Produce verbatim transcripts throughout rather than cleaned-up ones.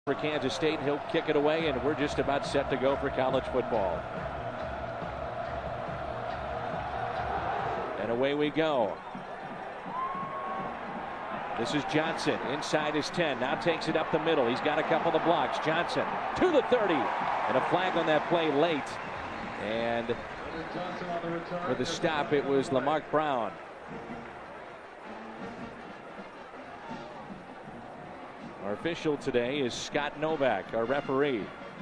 For Kansas State, he'll kick it away, and we're just about set to go for college football. And away we go. This is Johnson inside his ten. Now takes it up the middle. He's got a couple of blocks. Johnson to the thirty. And a flag on that play late. And for the stop, it was Lamarck Brown. Our official today is Scott Novak, our referee.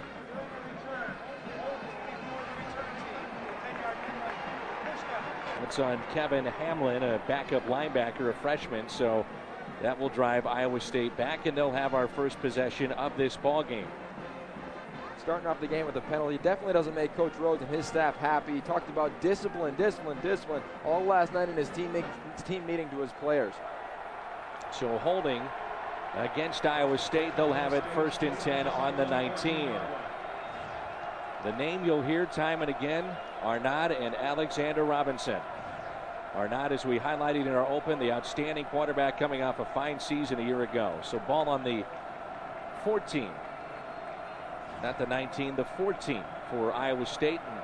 That's on Kevin Hamlin, a backup linebacker, a freshman. So that will drive Iowa State back, and they'll have our first possession of this ball game. Starting off the game with a penalty definitely doesn't make Coach Rhodes and his staff happy. He talked about discipline, discipline, discipline all last night in his team, his team meeting to his players. So holding against Iowa State. They'll have it first and ten on the nineteen. The name you'll hear time and again, Arnaud and Alexander Robinson. Arnaud, as we highlighted in our open, the outstanding quarterback coming off a fine season a year ago. So ball on the fourteen. Not the nineteen, the fourteen for Iowa State. And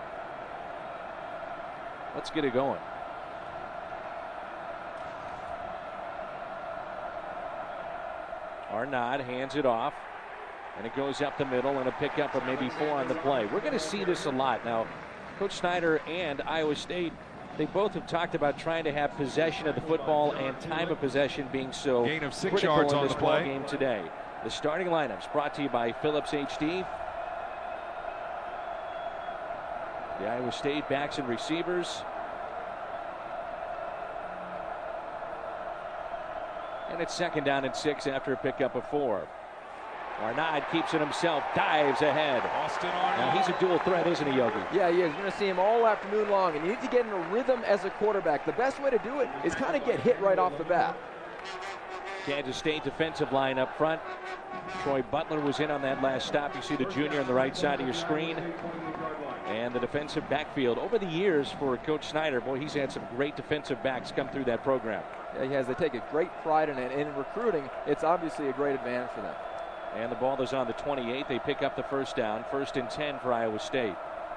let's get it going. Arnaud hands it off, and it goes up the middle, and a pickup of maybe four on the play. We're going to see this a lot. Now, Coach Snyder and Iowa State, they both have talked about trying to have possession of the football and time of possession being so Gain of six critical yards in on this the ball play. game today. The starting lineups brought to you by Phillips H D. The Iowa State backs and receivers. And it's second down and six after a pickup of four. Arnaud keeps it himself, dives ahead. Austin Arnaud. Now he's a dual threat, isn't he, Yogi? Yeah, he is. You're going to see him all afternoon long, and you need to get in a rhythm as a quarterback. The best way to do it is kind of get hit right off the bat. Kansas State defensive line up front. Troy Butler was in on that last stop. You see the junior on the right side of your screen. And the defensive backfield. Over the years for Coach Snyder, boy, he's had some great defensive backs come through that program. Yeah, he has. They take a great pride in it. And in recruiting, it's obviously a great advantage for them. And the ball is on the twenty-eight. They pick up the first down. First and ten for Iowa State.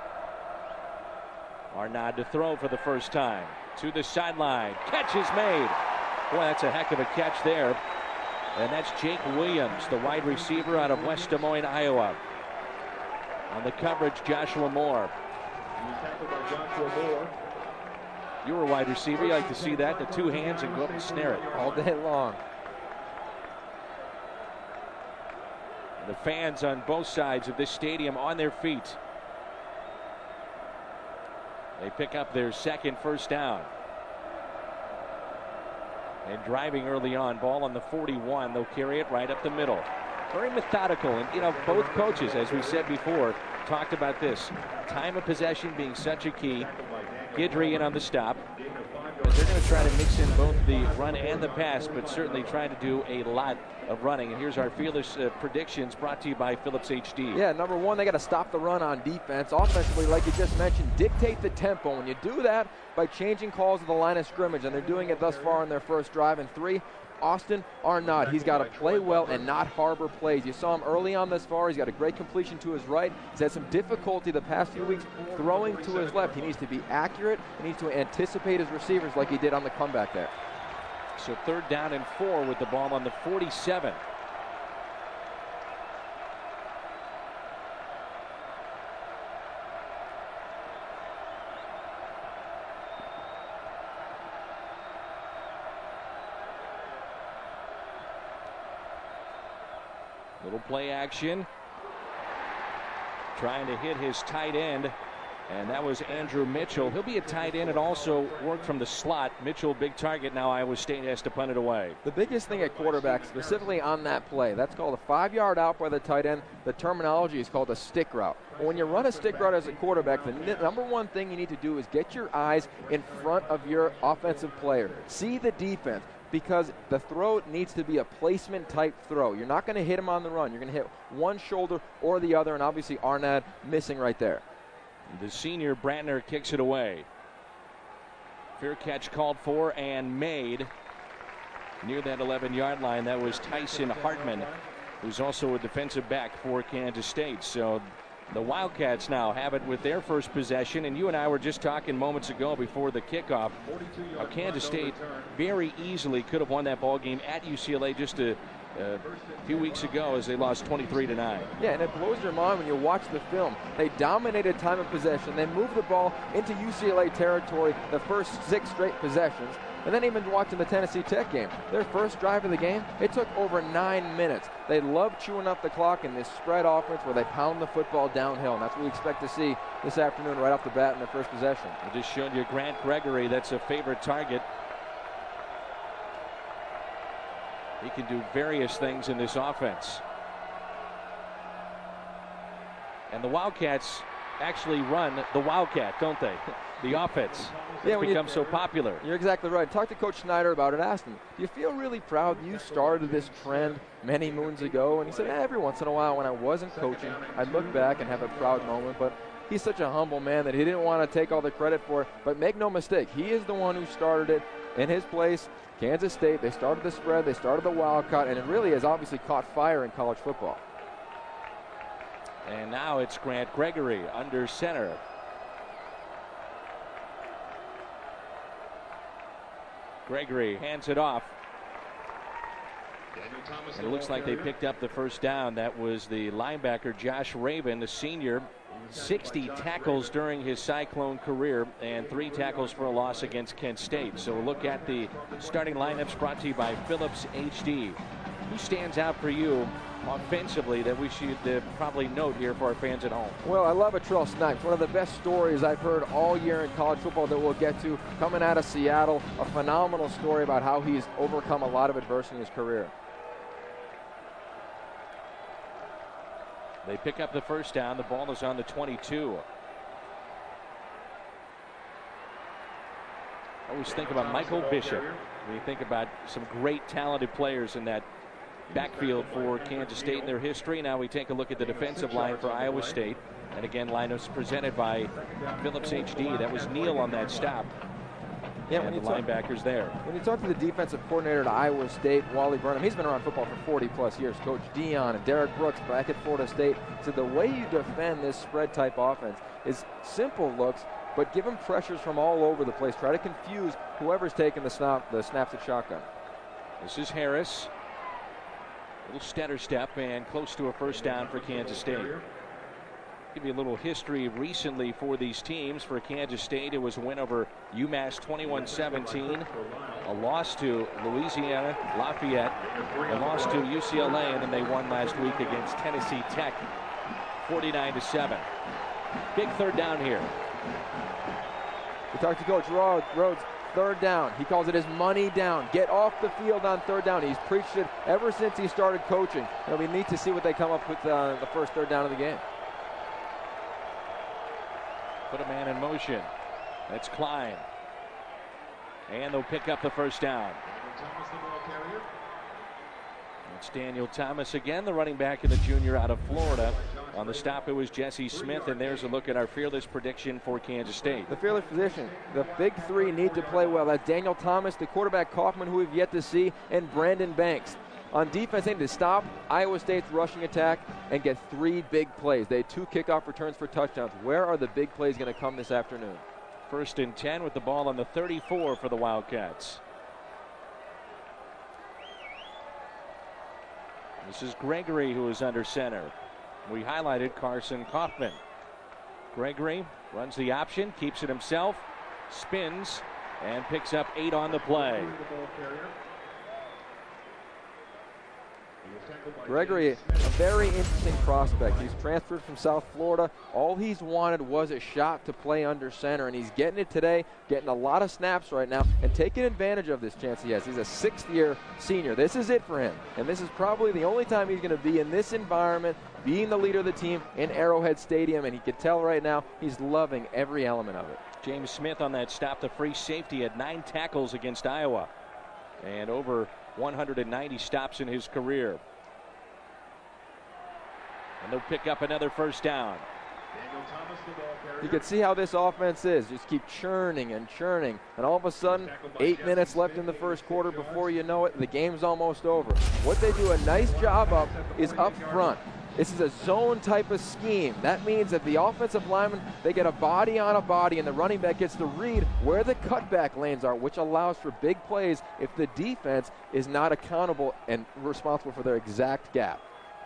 Arnaud to throw for the first time. To the sideline. Catch is made. Boy, that's a heck of a catch there. And that's Jake Williams, the wide receiver out of West Des Moines, Iowa. On the coverage, Joshua Moore. You're a wide receiver. You like to see that. The two hands and go up and snare it. All day long. The fans on both sides of this stadium on their feet. They pick up their second first down. And driving early on, ball on the forty-one. They'll carry it right up the middle. Very methodical, and you know, both coaches, as we said before, talked about this. Time of possession being such a key. Guidry in on the stop. But they're going to try to mix in both the run and the pass, but certainly trying to do a lot of running. And here's our Fearless uh, predictions brought to you by Phillips H D. Yeah, number one, they got to stop the run on defense. Offensively, like you just mentioned, dictate the tempo. When you do that by changing calls of the line of scrimmage, and they're doing it thus far in their first drive. And three, Austin Arnaud. He's got to play well and not harbor plays. You saw him early on this far. He's got a great completion to his right. He's had some difficulty the past few weeks throwing to his left. He needs to be accurate. He needs to anticipate his receivers like he did on the comeback there. So third down and four with the ball on the forty-seven. Little play action. Trying to hit his tight end. And that was Andrew Mitchell. He'll be a tight end and also work from the slot. Mitchell, big target. Now Iowa State has to punt it away. The biggest thing at quarterback, specifically on that play, that's called a five-yard out by the tight end. The terminology is called a stick route. But when you run a stick route as a quarterback, the number one thing you need to do is get your eyes in front of your offensive player. See the defense, because the throw needs to be a placement type throw. You're not going to hit him on the run. You're going to hit one shoulder or the other, and obviously Arnaud missing right there. The senior Brantner kicks it away. Fair catch called for and made near that eleven-yard line. That was Tyson Hartman, who's also a defensive back for Kansas State. So the Wildcats now have it with their first possession, and you and I were just talking moments ago before the kickoff how Kansas State very easily could have won that ball game at U C L A just a, a few weeks ago as they lost twenty-three to nine. Yeah, and it blows your mind when you watch the film. They dominated time of possession. They moved the ball into U C L A territory the first six straight possessions. And then even watching the Tennessee Tech game, their first drive of the game, it took over nine minutes. They love chewing up the clock in this spread offense where they pound the football downhill, and that's what we expect to see this afternoon right off the bat in their first possession. I just showed you Grant Gregory. That's a favorite target. He can do various things in this offense. And the Wildcats actually run the Wildcat, don't they? The offense. Yeah, it's become so popular. You're exactly right. Talk to Coach Schneider about it. Asked him, do you feel really proud you started this trend many moons ago? And he said, eh, every once in a while when I wasn't coaching, I'd look back and have a proud moment. But he's such a humble man that he didn't want to take all the credit for it. But make no mistake, he is the one who started it in his place. Kansas State, they started the spread, they started the Wildcat, and it really has obviously caught fire in college football. And now it's Grant Gregory under center. Gregory hands it off. And it looks like they picked up the first down. That was the linebacker Josh Raven, the senior. sixty tackles during his Cyclone career and three tackles for a loss against Kent State. So we'll look at the starting lineups brought to you by Phillips H D. Who stands out for you offensively that we should uh, probably note here for our fans at home? Well, I love Atrell Snipes. One of the best stories I've heard all year in college football that we'll get to. Coming out of Seattle, a phenomenal story about how he's overcome a lot of adversity in his career. They pick up the first down. The ball is on the twenty-two. I always think about Michael Bishop. When you think about some great talented players in that backfield for Kansas State in their history. Now we take a look at the defensive line for Iowa State. And again, lineups presented by Phillips H D. That was Neal on that stop. Yeah, and when the you talk, linebackers there. When you talk to the defensive coordinator at Iowa State, Wally Burnham, he's been around football for forty plus years. Coach Dion and Derek Brooks back at Florida State. So the way you defend this spread type offense is simple looks, but give them pressures from all over the place. Try to confuse whoever's taking the snap, the snaps at shotgun. This is Harris. Little stutter step and close to a first down for Kansas State. Give you a little history recently for these teams. For Kansas State, it was a win over UMass twenty-one seventeen, a loss to Louisiana Lafayette, a loss to U C L A, and then they won last week against Tennessee Tech forty-nine to seven. Big third down here. We talked to Coach Rhodes. Third down. He calls it his money down. Get off the field on third down. He's preached it ever since he started coaching. It'll be neat to see what they come up with uh, the first third down of the game. Put a man in motion. That's Klein. And they'll pick up the first down. It's Daniel Thomas again, the running back and the junior out of Florida. On the stop, it was Jesse Smith, and there's a look at our fearless prediction for Kansas State. The fearless position. The big three need to play well. That's Daniel Thomas, the quarterback Kaufman, who we've yet to see, and Brandon Banks. On defense, they need to stop Iowa State's rushing attack and get three big plays. They had two kickoff returns for touchdowns. Where are the big plays going to come this afternoon? First and ten with the ball on the thirty-four for the Wildcats. This is Gregory who is under center. We highlighted Carson Kaufman. Gregory runs the option, keeps it himself, spins, and picks up eight on the play. Gregory, a very interesting prospect. He's transferred from South Florida. All he's wanted was a shot to play under center, and he's getting it today, getting a lot of snaps right now, and taking advantage of this chance he has. He's a sixth-year senior. This is it for him, and this is probably the only time he's going to be in this environment, being the leader of the team in Arrowhead Stadium, and he can tell right now he's loving every element of it. James Smith on that stop, the free safety, had nine tackles against Iowa, and over one hundred ninety stops in his career. And they'll pick up another first down. You can see how this offense is. Just keep churning and churning. And all of a sudden, eight minutes left in the first quarter. Before you know it, the game's almost over. What they do a nice job of is up front. This is a zone type of scheme. That means that the offensive lineman, they get a body on a body, and the running back gets to read where the cutback lanes are, which allows for big plays if the defense is not accountable and responsible for their exact gap.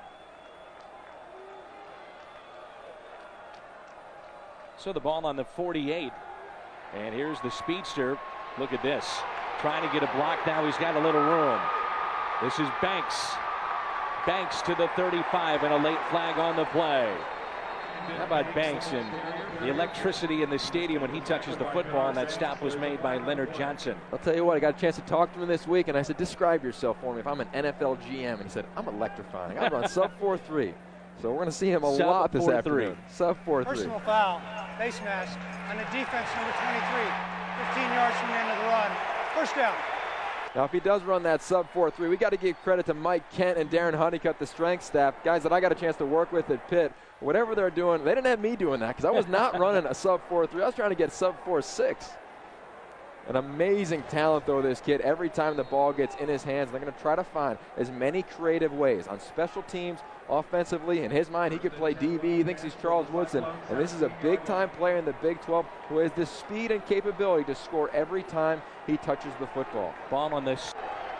So the ball on the forty-eight. And here's the speedster. Look at this. Trying to get a block now. He's got a little room. This is Banks. Banks to the thirty-five and a late flag on the play. How about Banks and the electricity in the stadium when he touches the football, and that stop was made by Leonard Johnson. I'll tell you what, I got a chance to talk to him this week, and I said, describe yourself for me if I'm an N F L G M. And he said, I'm electrifying. I run sub four three. So we're going to see him a sub lot this four afternoon. three. Sub four three. Personal foul, face mask on the defense, number twenty-three. fifteen yards from the end of the run. First down. Now, if he does run that sub four three, we got to give credit to Mike Kent and Darren Honeycutt, the strength staff, guys that I got a chance to work with at Pitt. Whatever they're doing, they didn't have me doing that because I was not running a sub four three. I was trying to get sub four six. An amazing talent, though, this kid. Every time the ball gets in his hands, they're going to try to find as many creative ways on special teams, offensively. In his mind, he could play D B. He thinks he's Charles Woodson. And this is a big-time player in the Big twelve who has the speed and capability to score every time he touches the football. Ball on this.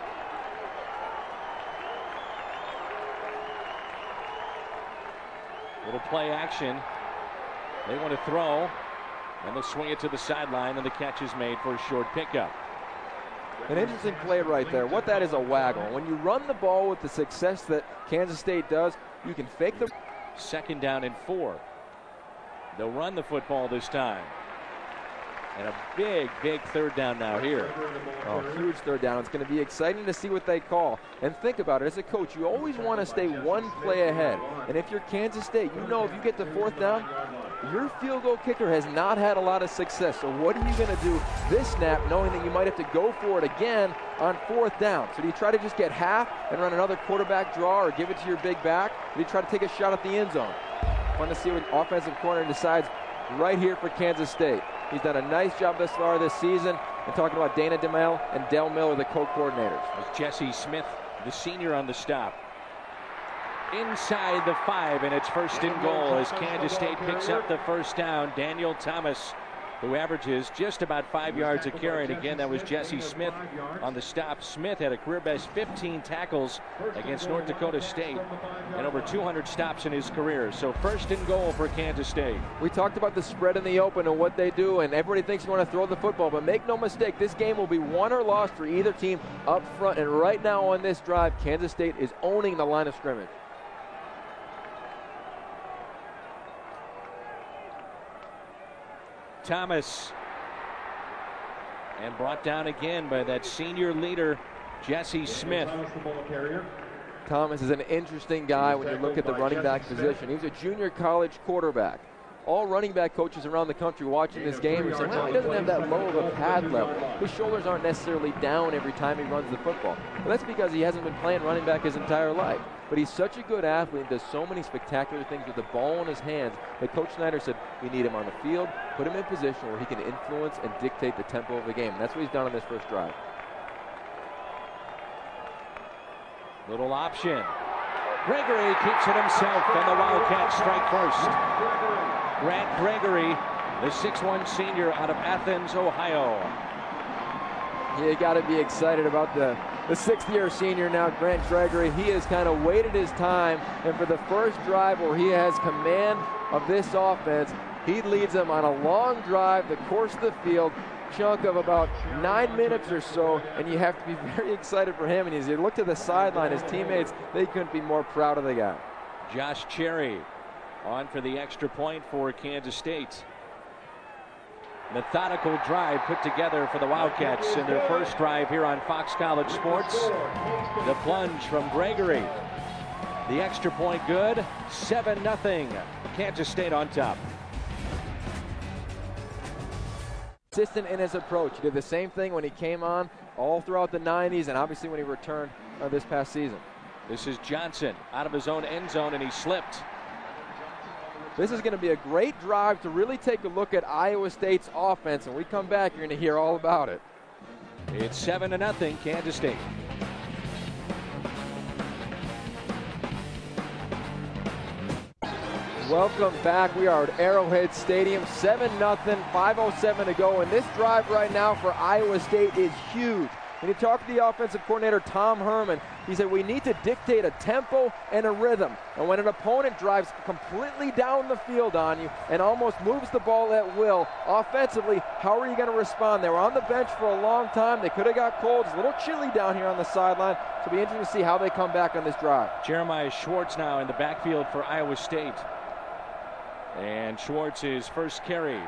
Little play action. They want to throw. And they'll swing it to the sideline, and the catch is made for a short pickup. An interesting play right there. What that is a waggle. When you run the ball with the success that Kansas State does, you can fake the... Second down and four. They'll run the football this time. And a big, big third down now here. Oh, huge third down. It's going to be exciting to see what they call. And think about it. As a coach, you always want to stay one play ahead. And if you're Kansas State, you know if you get the fourth down, your field goal kicker has not had a lot of success. So what are you going to do this snap knowing that you might have to go for it again on fourth down? So do you try to just get half and run another quarterback draw or give it to your big back? Or do you try to take a shot at the end zone? Fun to see what offensive corner decides right here for Kansas State. He's done a nice job thus far this season. And talking about Dana DeMel and Del Miller, the co-coordinators. As Jesse Smith, the senior, on the stop. Inside the five, and it's first and goal as Kansas State picks up the first down. Daniel Thomas, who averages just about five yards a carry. And again, that was Jesse Smith on the stop. Smith had a career best fifteen tackles against North Dakota State and over two hundred stops in his career. So first and goal for Kansas State. We talked about the spread in the open and what they do, and everybody thinks you want to throw the football, but make no mistake, this game will be won or lost for either team up front. And right now on this drive, Kansas State is owning the line of scrimmage. Thomas, and brought down again by that senior leader, Jesse Smith. Thomas is an interesting guy when you look at the running back position. He was a junior college quarterback. All running back coaches around the country watching this game are saying, well, he doesn't have that low of a pad level. His shoulders aren't necessarily down every time he runs the football. But that's because he hasn't been playing running back his entire life. But he's such a good athlete and does so many spectacular things with the ball in his hands that Coach Snyder said, we need him on the field, put him in position where he can influence and dictate the tempo of the game. And that's what he's done on this first drive. Little option. Gregory keeps it himself, and the Wildcats strike first. Grant Gregory, the six one senior out of Athens, Ohio. You got to be excited about the, the sixth-year senior now, Grant Gregory. He has kind of waited his time, and for the first drive where he has command of this offense, he leads them on a long drive, the course of the field, chunk of about nine minutes or so, and you have to be very excited for him. And as you look to the sideline, his teammates, they couldn't be more proud of the guy. Josh Cherry on for the extra point for Kansas State. Methodical drive put together for the Wildcats in their first drive here on Fox College Sports. The plunge from Gregory. The extra point good. seven nothing. Kansas State on top. Consistent in his approach. He did the same thing when he came on all throughout the nineties and obviously when he returned uh, this past season. This is Johnson out of his own end zone, and he slipped. This is going to be a great drive to really take a look at Iowa State's offense. And we come back, you're going to hear all about it. It's seven to nothing, Kansas State. Welcome back. We are at Arrowhead Stadium, seven nothing, five oh seven to go. And this drive right now for Iowa State is huge. When you talk to the offensive coordinator, Tom Herman, he said we need to dictate a tempo and a rhythm. And when an opponent drives completely down the field on you and almost moves the ball at will, offensively, how are you going to respond? They were on the bench for a long time. They could have got cold. It's a little chilly down here on the sideline. So it'll be interesting to see how they come back on this drive. Jeremiah Schwartz now in the backfield for Iowa State. And Schwartz's first carry.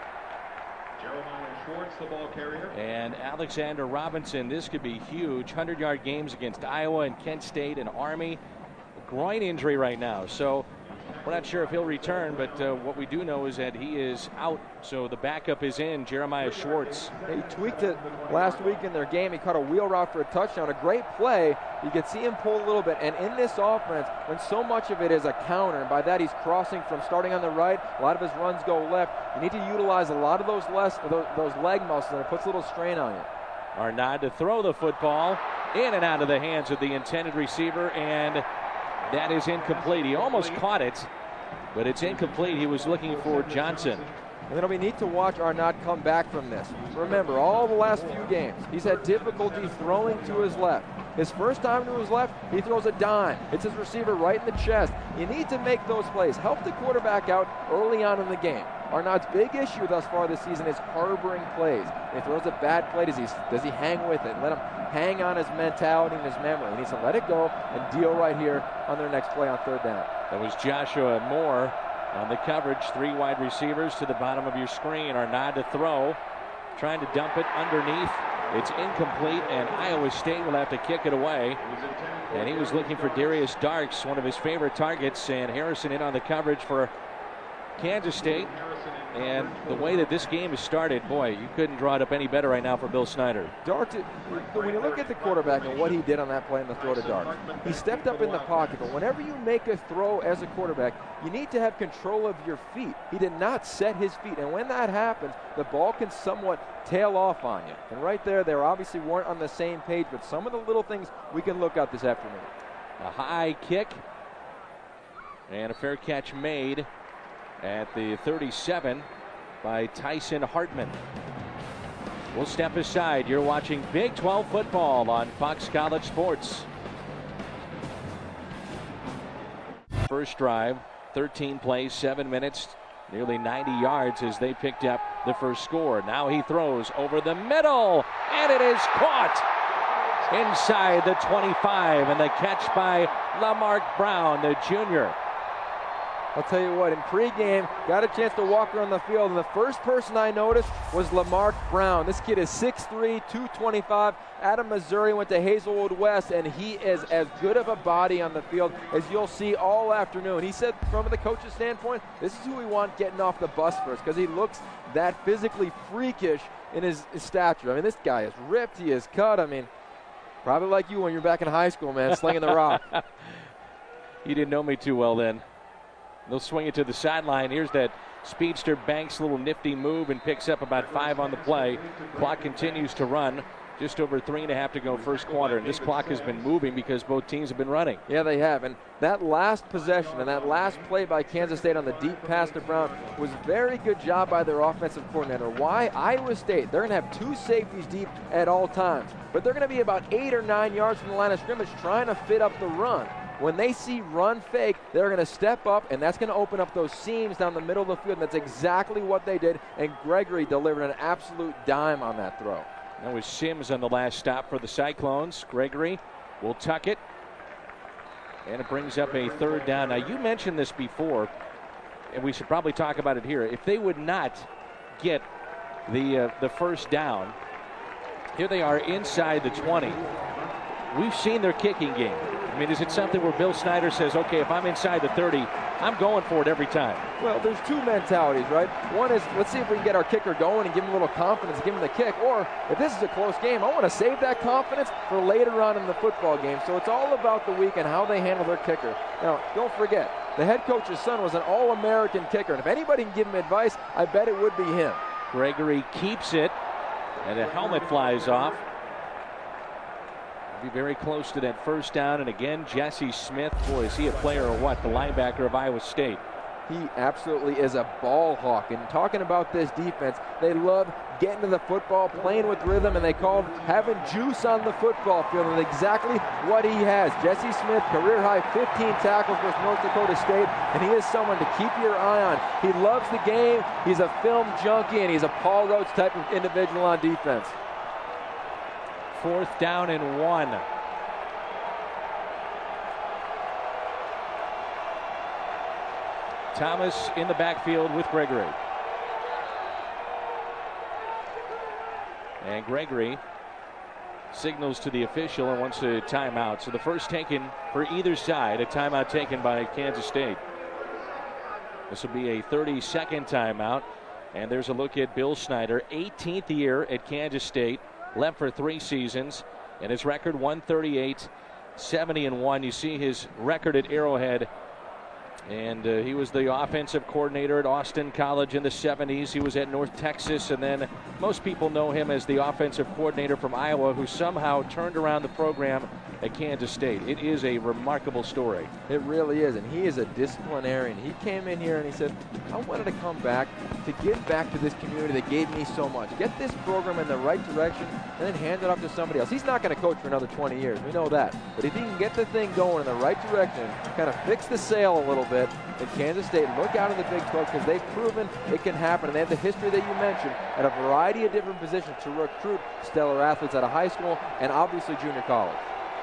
Jeremiah Schwartz, the ball carrier. And Alexander Robinson, this could be huge. hundred-yard games against Iowa and Kent State and Army. A groin injury right now, so we're not sure if he'll return, but uh, what we do know is that he is out, so the backup is in, Jeremiah Schwartz. He tweaked it last week in their game. He caught a wheel route for a touchdown, a great play. You can see him pull a little bit, and in this offense, when so much of it is a counter, and by that he's crossing from starting on the right, a lot of his runs go left. You need to utilize a lot of those less those, those leg muscles, and it puts a little strain on you. Arnaud to throw the football in and out of the hands of the intended receiver, and that is incomplete. He almost caught it, but it's incomplete. He was looking for Johnson. And it'll be neat to watch Arnaud come back from this. Remember, all the last few games, he's had difficulty throwing to his left. His first time to his left, he throws a dime. Hits his receiver right in the chest. You need to make those plays. Help the quarterback out early on in the game. Arnaud's big issue thus far this season is harboring plays. If he throws a bad play, does he, does he hang with it? Let him hang on his mentality and his memory. He needs to let it go and deal right here on their next play on third down. That was Joshua Moore on the coverage. Three wide receivers to the bottom of your screen. Arnaud to throw. Trying to dump it underneath. It's incomplete, and Iowa State will have to kick it away. And he was looking for Darius Darks, one of his favorite targets, and Harrison in on the coverage for Kansas State. And the way that this game has started, boy, you couldn't draw it up any better right now for Bill Snyder. Dark, when you look at the quarterback and what he did on that play in the throw to Dark, he stepped up in the pocket, but whenever you make a throw as a quarterback, you need to have control of your feet. He did not set his feet, and when that happens, the ball can somewhat tail off on you. And right there, they obviously weren't on the same page, but some of the little things we can look at this afternoon. A high kick, and a fair catch made at the thirty-seven by Tyson Hartman. We'll step aside. You're watching Big twelve football on Fox College Sports. First drive, thirteen plays, seven minutes, nearly ninety yards as they picked up the first score. Now he throws over the middle, and it is caught inside the twenty-five, and the catch by Lamarck Brown, the junior. I'll tell you what, in pregame, got a chance to walk around the field, and the first person I noticed was Lamarck Brown. This kid is six three, two twenty-five, out of Missouri, went to Hazelwood West, and he is as good of a body on the field as you'll see all afternoon. He said from the coach's standpoint, this is who we want getting off the bus first, because he looks that physically freakish in his, his stature. I mean, this guy is ripped, he is cut. I mean, probably like you when you're back in high school, man, slinging the rock. You didn't know me too well then. They'll swing it to the sideline. Here's that speedster Banks little nifty move and picks up about five on the play. Clock continues to run. Just over three and a half to go first quarter. And this clock has been moving because both teams have been running. Yeah, they have. And that last possession and that last play by Kansas State on the deep pass to Brown was very good job by their offensive coordinator. Why? Iowa State, they're going to have two safeties deep at all times. But they're going to be about eight or nine yards from the line of scrimmage trying to fit up the run. When they see run fake, they're going to step up, and that's going to open up those seams down the middle of the field. And that's exactly what they did, and Gregory delivered an absolute dime on that throw. That was Sims on the last stop for the Cyclones. Gregory will tuck it, and it brings up a third down. Now, you mentioned this before, and we should probably talk about it here. If they would not get the, uh, the first down, here they are inside the twenty. We've seen their kicking game. I mean, is it something where Bill Snyder says, okay, if I'm inside the thirty, I'm going for it every time? Well, there's two mentalities, right? One is, let's see if we can get our kicker going and give him a little confidence, give him the kick. Or, if this is a close game, I want to save that confidence for later on in the football game. So it's all about the week and how they handle their kicker. Now, don't forget, the head coach's son was an All-American kicker, and if anybody can give him advice, I bet it would be him. Gregory keeps it, and the helmet flies off. Be very close to that first down, and again, Jesse Smith, boy, is he a player or what? The linebacker of Iowa State. He absolutely is a ball hawk. And talking about this defense, they love getting to the football, playing with rhythm, and they call it having juice on the football field, and exactly what he has. Jesse Smith, career high fifteen tackles versus North Dakota State, and he is someone to keep your eye on. He loves the game, he's a film junkie, and he's a Paul Roach type of individual on defense. Fourth down and one. Thomas in the backfield with Gregory. And Gregory signals to the official and wants a timeout. So the first taken for either side, a timeout taken by Kansas State. This will be a thirty-second timeout. And there's a look at Bill Snyder, eighteenth year at Kansas State, left for three seasons, and his record one thirty-eight, seventy and one. You see his record at Arrowhead. And uh, he was the offensive coordinator at Austin College in the seventies. He was at North Texas, and then most people know him as the offensive coordinator from Iowa, who somehow turned around the program at Kansas State. It is a remarkable story. It really is, and he is a disciplinarian. He came in here and he said, I wanted to come back to give back to this community that gave me so much. Get this program in the right direction and then hand it off to somebody else. He's not going to coach for another twenty years. We know that. But if he can get the thing going in the right direction, kind of fix the sail a little bit, in Kansas State, look out in the Big twelve, because they've proven it can happen. And they have the history that you mentioned at a variety of different positions to recruit stellar athletes out of high school and obviously junior college.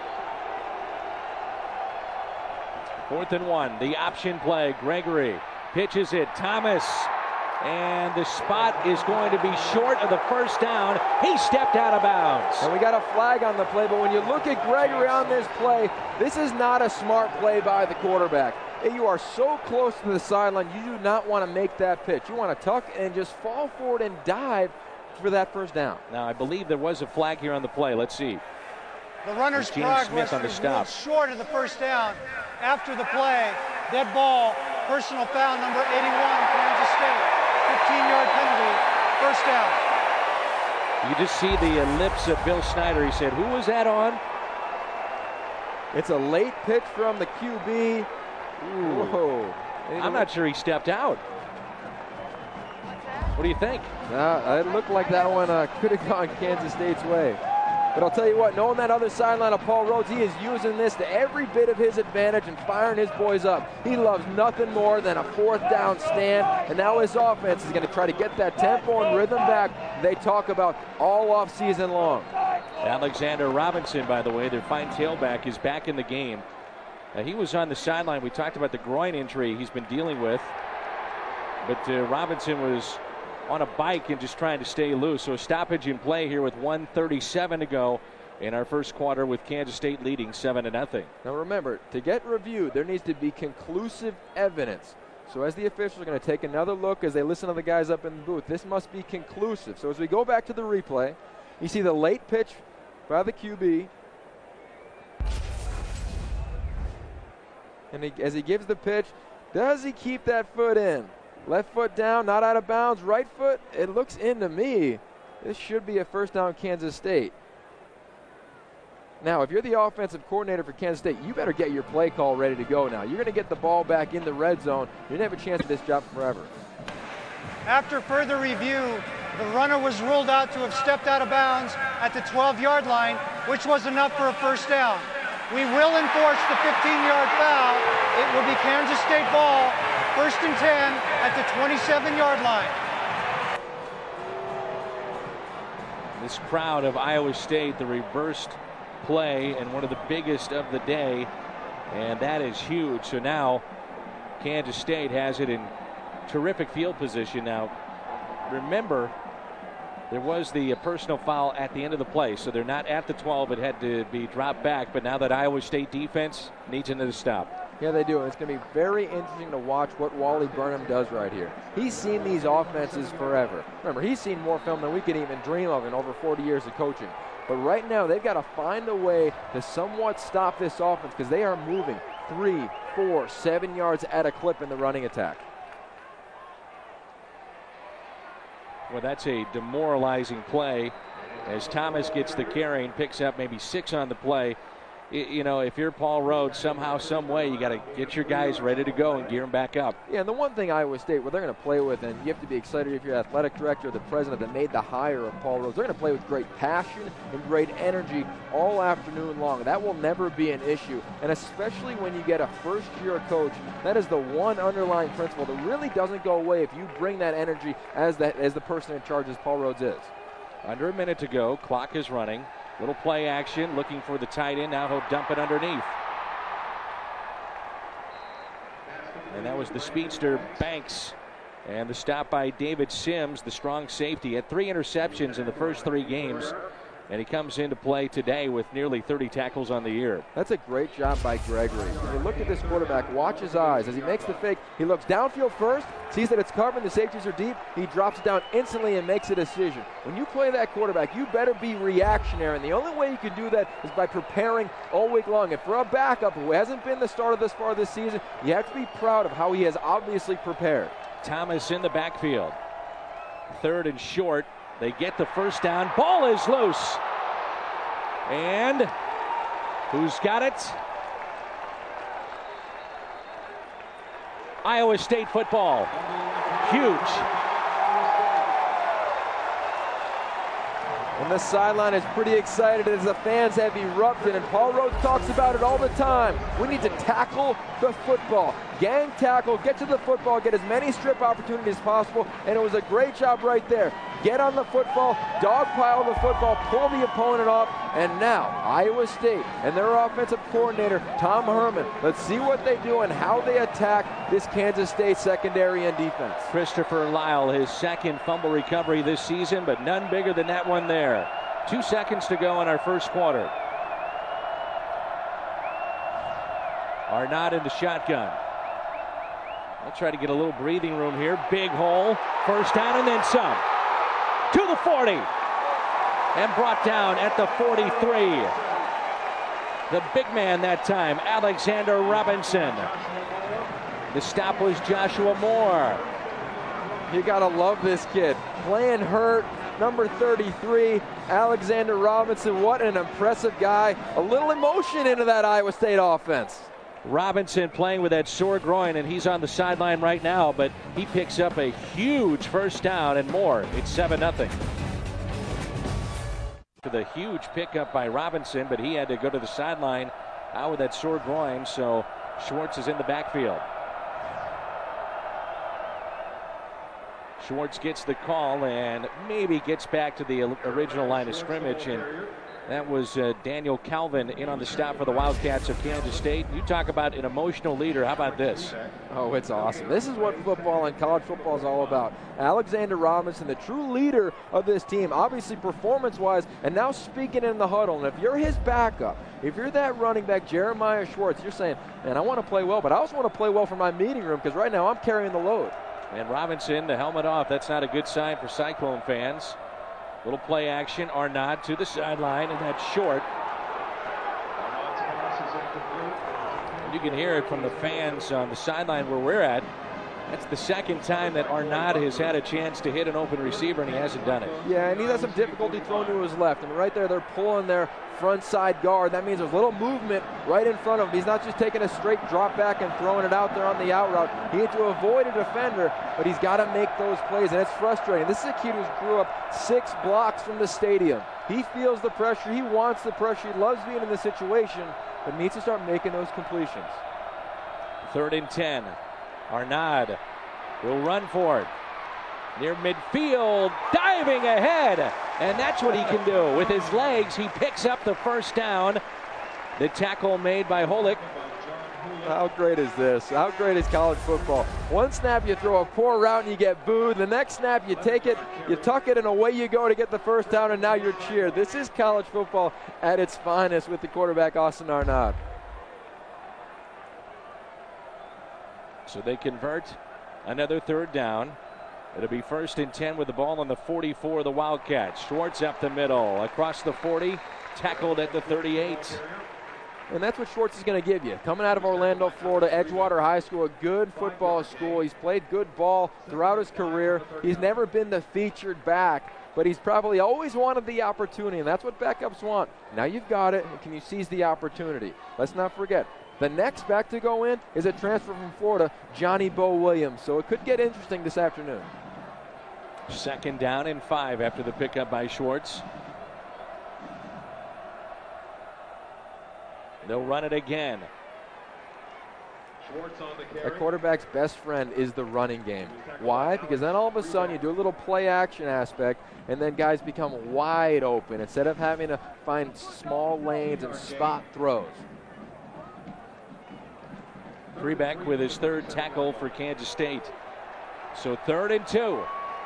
Fourth and one, the option play. Gregory pitches it. Thomas, and the spot is going to be short of the first down. He stepped out of bounds. And we got a flag on the play, but when you look at Gregory on this play, this is not a smart play by the quarterback. You are so close to the sideline, you do not want to make that pitch. You want to tuck and just fall forward and dive for that first down. Now, I believe there was a flag here on the play. Let's see. The runner's James progress Smith on the was stop. short of the first down. After the play, dead ball, personal foul number eighty-one, Kansas State. fifteen-yard penalty, first down. You just see the lips of Bill Snyder. He said, who was that on? It's a late pitch from the Q B. Ooh. Whoa. I'm not sure he stepped out. What do you think? Uh, it looked like that one uh, could have gone Kansas State's way. But I'll tell you what, knowing that other sideline of Paul Rhodes, he is using this to every bit of his advantage and firing his boys up. He loves nothing more than a fourth down stand, and now his offense is going to try to get that tempo and rhythm back they talk about all off season long. Alexander Robinson, by the way, their fine tailback, is back in the game. Uh, he was on the sideline. We talked about the groin injury he's been dealing with. But uh, Robinson was on a bike and just trying to stay loose. So a stoppage in play here with one thirty-seven to go in our first quarter, with Kansas State leading seven to nothing. Now remember, to get reviewed, there needs to be conclusive evidence. So as the officials are going to take another look as they listen to the guys up in the booth, this must be conclusive. So as we go back to the replay, you see the late pitch by the Q B. And he, as he gives the pitch, does he keep that foot in? Left foot down, not out of bounds. Right foot, it looks in to me. This should be a first down Kansas State. Now, if you're the offensive coordinator for Kansas State, you better get your play call ready to go now. You're going to get the ball back in the red zone. You're going to have a chance at this job forever. After further review, the runner was ruled out to have stepped out of bounds at the twelve-yard line, which was enough for a first down. We will enforce the fifteen-yard foul. It will be Kansas State ball, first and ten at the twenty-seven-yard line. This crowd of Iowa State, the reversed play and one of the biggest of the day, and that is huge. So now Kansas State has it in terrific field position. Now remember, there was the personal foul at the end of the play, so they're not at the twelve. It had to be dropped back, but now that Iowa State defense needs another stop. Yeah, they do. It's going to be very interesting to watch what Wally Burnham does right here. He's seen these offenses forever. Remember, he's seen more film than we can even dream of in over forty years of coaching. But right now, they've got to find a way to somewhat stop this offense, because they are moving three, four, seven yards at a clip in the running attack. Well, that's a demoralizing play as Thomas gets the carry and picks up maybe six on the play. You know, if you're Paul Rhodes, somehow, some way, you got to get your guys ready to go and gear them back up. Yeah, and the one thing Iowa State, what they're going to play with, and you have to be excited if you're the athletic director or the president that made the hire of Paul Rhodes, they're going to play with great passion and great energy all afternoon long. That will never be an issue, and especially when you get a first-year coach, that is the one underlying principle that really doesn't go away if you bring that energy as, that, as the person in charge as Paul Rhodes is. Under a minute to go, clock is running. Little play action, looking for the tight end. Now he'll dump it underneath. And that was the speedster Banks. And the stop by David Sims, the strong safety. He had three interceptions in the first three games. And he comes into play today with nearly thirty tackles on the year. That's a great job by Gregory. When you look at this quarterback, watch his eyes. As he makes the fake, he looks downfield first, sees that it's covered, the safeties are deep, he drops it down instantly and makes a decision. When you play that quarterback, you better be reactionary, and the only way you can do that is by preparing all week long. And for a backup who hasn't been the starter this far this season, you have to be proud of how he has obviously prepared. Thomas in the backfield. Third and short. They get the first down. Ball is loose. And who's got it? Iowa State football. Huge. And the sideline is pretty excited as the fans have erupted, and Paul Rhodes talks about it all the time. We need to tackle the football. Gang tackle, get to the football, get as many strip opportunities as possible, and it was a great job right there. Get on the football, dogpile the football, pull the opponent off, and now Iowa State and their offensive coordinator, Tom Herman, let's see what they do and how they attack this Kansas State secondary and defense. Christopher Lyle, his second fumble recovery this season, but none bigger than that one there. Two seconds to go in our first quarter. Arnott in the shotgun. They'll try to get a little breathing room here. Big hole. First down and then some. To the forty. And brought down at the forty-three. The big man that time, Alexander Robinson. The stop was Joshua Moore. You gotta love this kid. Playing hurt, number thirty-three, Alexander Robinson. What an impressive guy. A little emotion into that Iowa State offense. Robinson playing with that sore groin, and he's on the sideline right now, but he picks up a huge first down and more. It's seven nothing. To the huge pickup by Robinson, but he had to go to the sideline out with that sore groin, so Schwartz is in the backfield. Schwartz gets the call and maybe gets back to the original line of scrimmage, and that was uh, Daniel Calvin in on the stop for the Wildcats of Kansas State. You talk about an emotional leader. How about this? Oh, it's awesome. This is what football and college football is all about. Alexander Robinson, the true leader of this team, obviously performance-wise, and now speaking in the huddle. And if you're his backup, if you're that running back, Jeremiah Schwartz, you're saying, man, I want to play well, but I also want to play well for my meeting room because right now I'm carrying the load. And Robinson, the helmet off. That's not a good sign for Cyclone fans. Little play action, Arnott to the sideline, and that's short. You can hear it from the fans on the sideline where we're at. That's the second time that Arnott has had a chance to hit an open receiver, and he hasn't done it. Yeah, and he has some difficulty throwing to his left. And right there, they're pulling their front side guard. That means there's a little movement right in front of him. He's not just taking a straight drop back and throwing it out there on the out route. He had to avoid a defender, but he's got to make those plays, and it's frustrating. This is a kid who grew up six blocks from the stadium. He feels the pressure. He wants the pressure. He loves being in this situation, but needs to start making those completions. Third and ten. Arnott will run for it. Near midfield, diving ahead. And that's what he can do. With his legs, he picks up the first down. The tackle made by Holick. How great is this? How great is college football? One snap you throw a poor route and you get booed. The next snap you take it, you tuck it, and away you go to get the first down, and now you're cheered. This is college football at its finest with the quarterback, Austin Arnott. So they convert another third down. It'll be first and ten with the ball on the forty-four of the Wildcats. Schwartz up the middle, across the forty, tackled at the thirty-eight. And that's what Schwartz is going to give you. Coming out of Orlando, Florida, Edgewater High School, a good football school. He's played good ball throughout his career. He's never been the featured back, but he's probably always wanted the opportunity, and that's what backups want. Now you've got it, and can you seize the opportunity? Let's not forget, the next back to go in is a transfer from Florida, Johnny Bo Williams. So it could get interesting this afternoon. Second down and five after the pickup by Schwartz. They'll run it again. Schwartz on the carry. A quarterback's best friend is the running game. Why? Because then all of a sudden you do a little play action aspect, and then guys become wide open instead of having to find small lanes and spot throws. Krebeck with his third tackle for Kansas State. So third and two.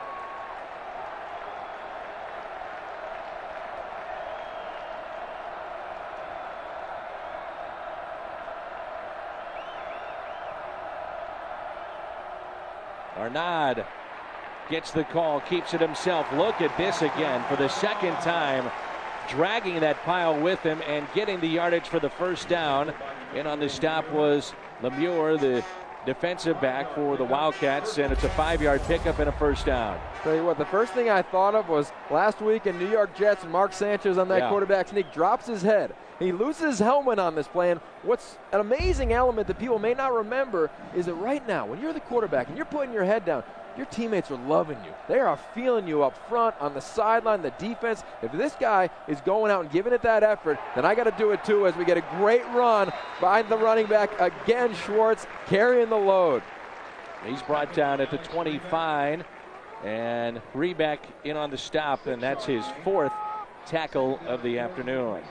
Arnaud gets the call, keeps it himself. Look at this again for the second time, dragging that pile with him and getting the yardage for the first down. And on the stop was Lemure, the defensive back for the Wildcats, and it's a five-yard pickup and a first down. Tell you what, the first thing I thought of was last week in New York Jets and Mark Sanchez on that yeah. quarterback sneak drops his head. He loses his helmet on this play, and what's an amazing element that people may not remember is that right now, when you're the quarterback and you're putting your head down, your teammates are loving you. They are feeling you up front, on the sideline, the defense. If this guy is going out and giving it that effort, then I got to do it too as we get a great run by the running back. Again, Schwartz carrying the load. He's brought down at the twenty-five, and Krebeck in on the stop, and that's his fourth tackle of the afternoon.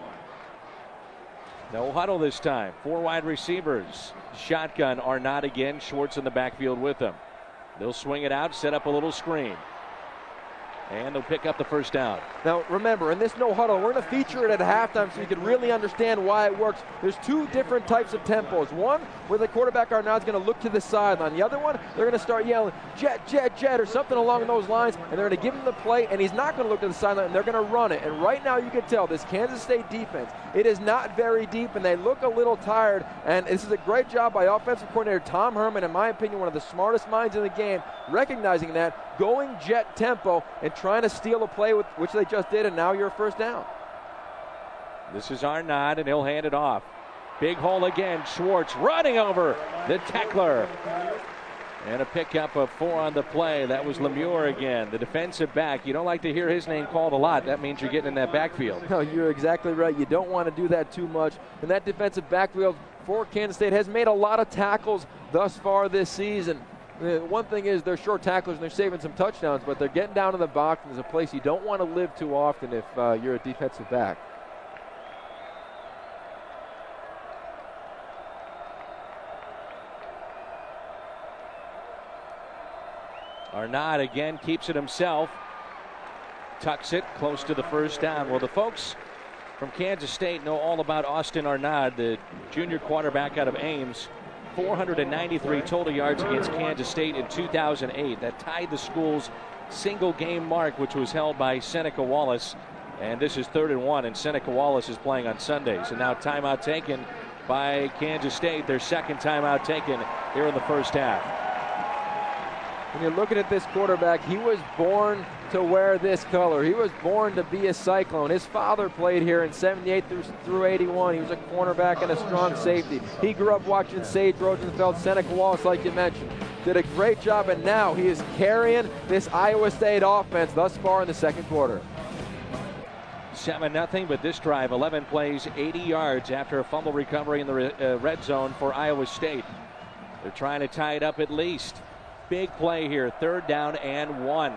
No huddle this time. Four wide receivers. Shotgun Arnaud again. Schwartz in the backfield with them. They'll swing it out, set up a little screen. And they'll pick up the first down. Now, remember, in this no huddle, we're going to feature it at halftime so you can really understand why it works. There's two different types of tempos. One, where the quarterback Arnaud is going to look to the sideline. The other one, they're going to start yelling, jet, jet, jet, or something along those lines, and they're going to give him the play, and he's not going to look to the sideline, and they're going to run it. And right now, you can tell this Kansas State defense, it is not very deep, and they look a little tired, and this is a great job by offensive coordinator Tom Herman, in my opinion, one of the smartest minds in the game, recognizing that, going jet tempo, and trying to steal a play, with, which they just did, and now you're first down. This is Arnaud, and he'll hand it off. Big hole again. Schwartz running over the tackler. And a pickup of four on the play. That was Lemure again, the defensive back. You don't like to hear his name called a lot. That means you're getting in that backfield. No, you're exactly right. You don't want to do that too much. And that defensive backfield for Kansas State has made a lot of tackles thus far this season. One thing is they're short tacklers and they're saving some touchdowns, but they're getting down in the box, and there's a place you don't want to live too often if uh, you're a defensive back. Arnaud again keeps it himself, tucks it close to the first down. Well, the folks from Kansas State know all about Austin Arnaud, the junior quarterback out of Ames. four hundred ninety-three total yards against Kansas State in two thousand eight. That tied the school's single game mark, which was held by Seneca Wallace. And this is third and one, and Seneca Wallace is playing on Sundays. And now timeout taken by Kansas State, their second timeout taken here in the first half. When you're looking at this quarterback, he was born to wear this color. He was born to be a Cyclone. His father played here in seventy-eight through, through eighty-one. He was a cornerback and a strong safety. He grew up watching Sage Rosenfeld. Seneca Wallace, like you mentioned, did a great job, and now he is carrying this Iowa State offense thus far in the second quarter. seven nothing, but this drive, eleven plays, eighty yards after a fumble recovery in the re, uh, red zone for Iowa State. They're trying to tie it up at least. Big play here, third down and one.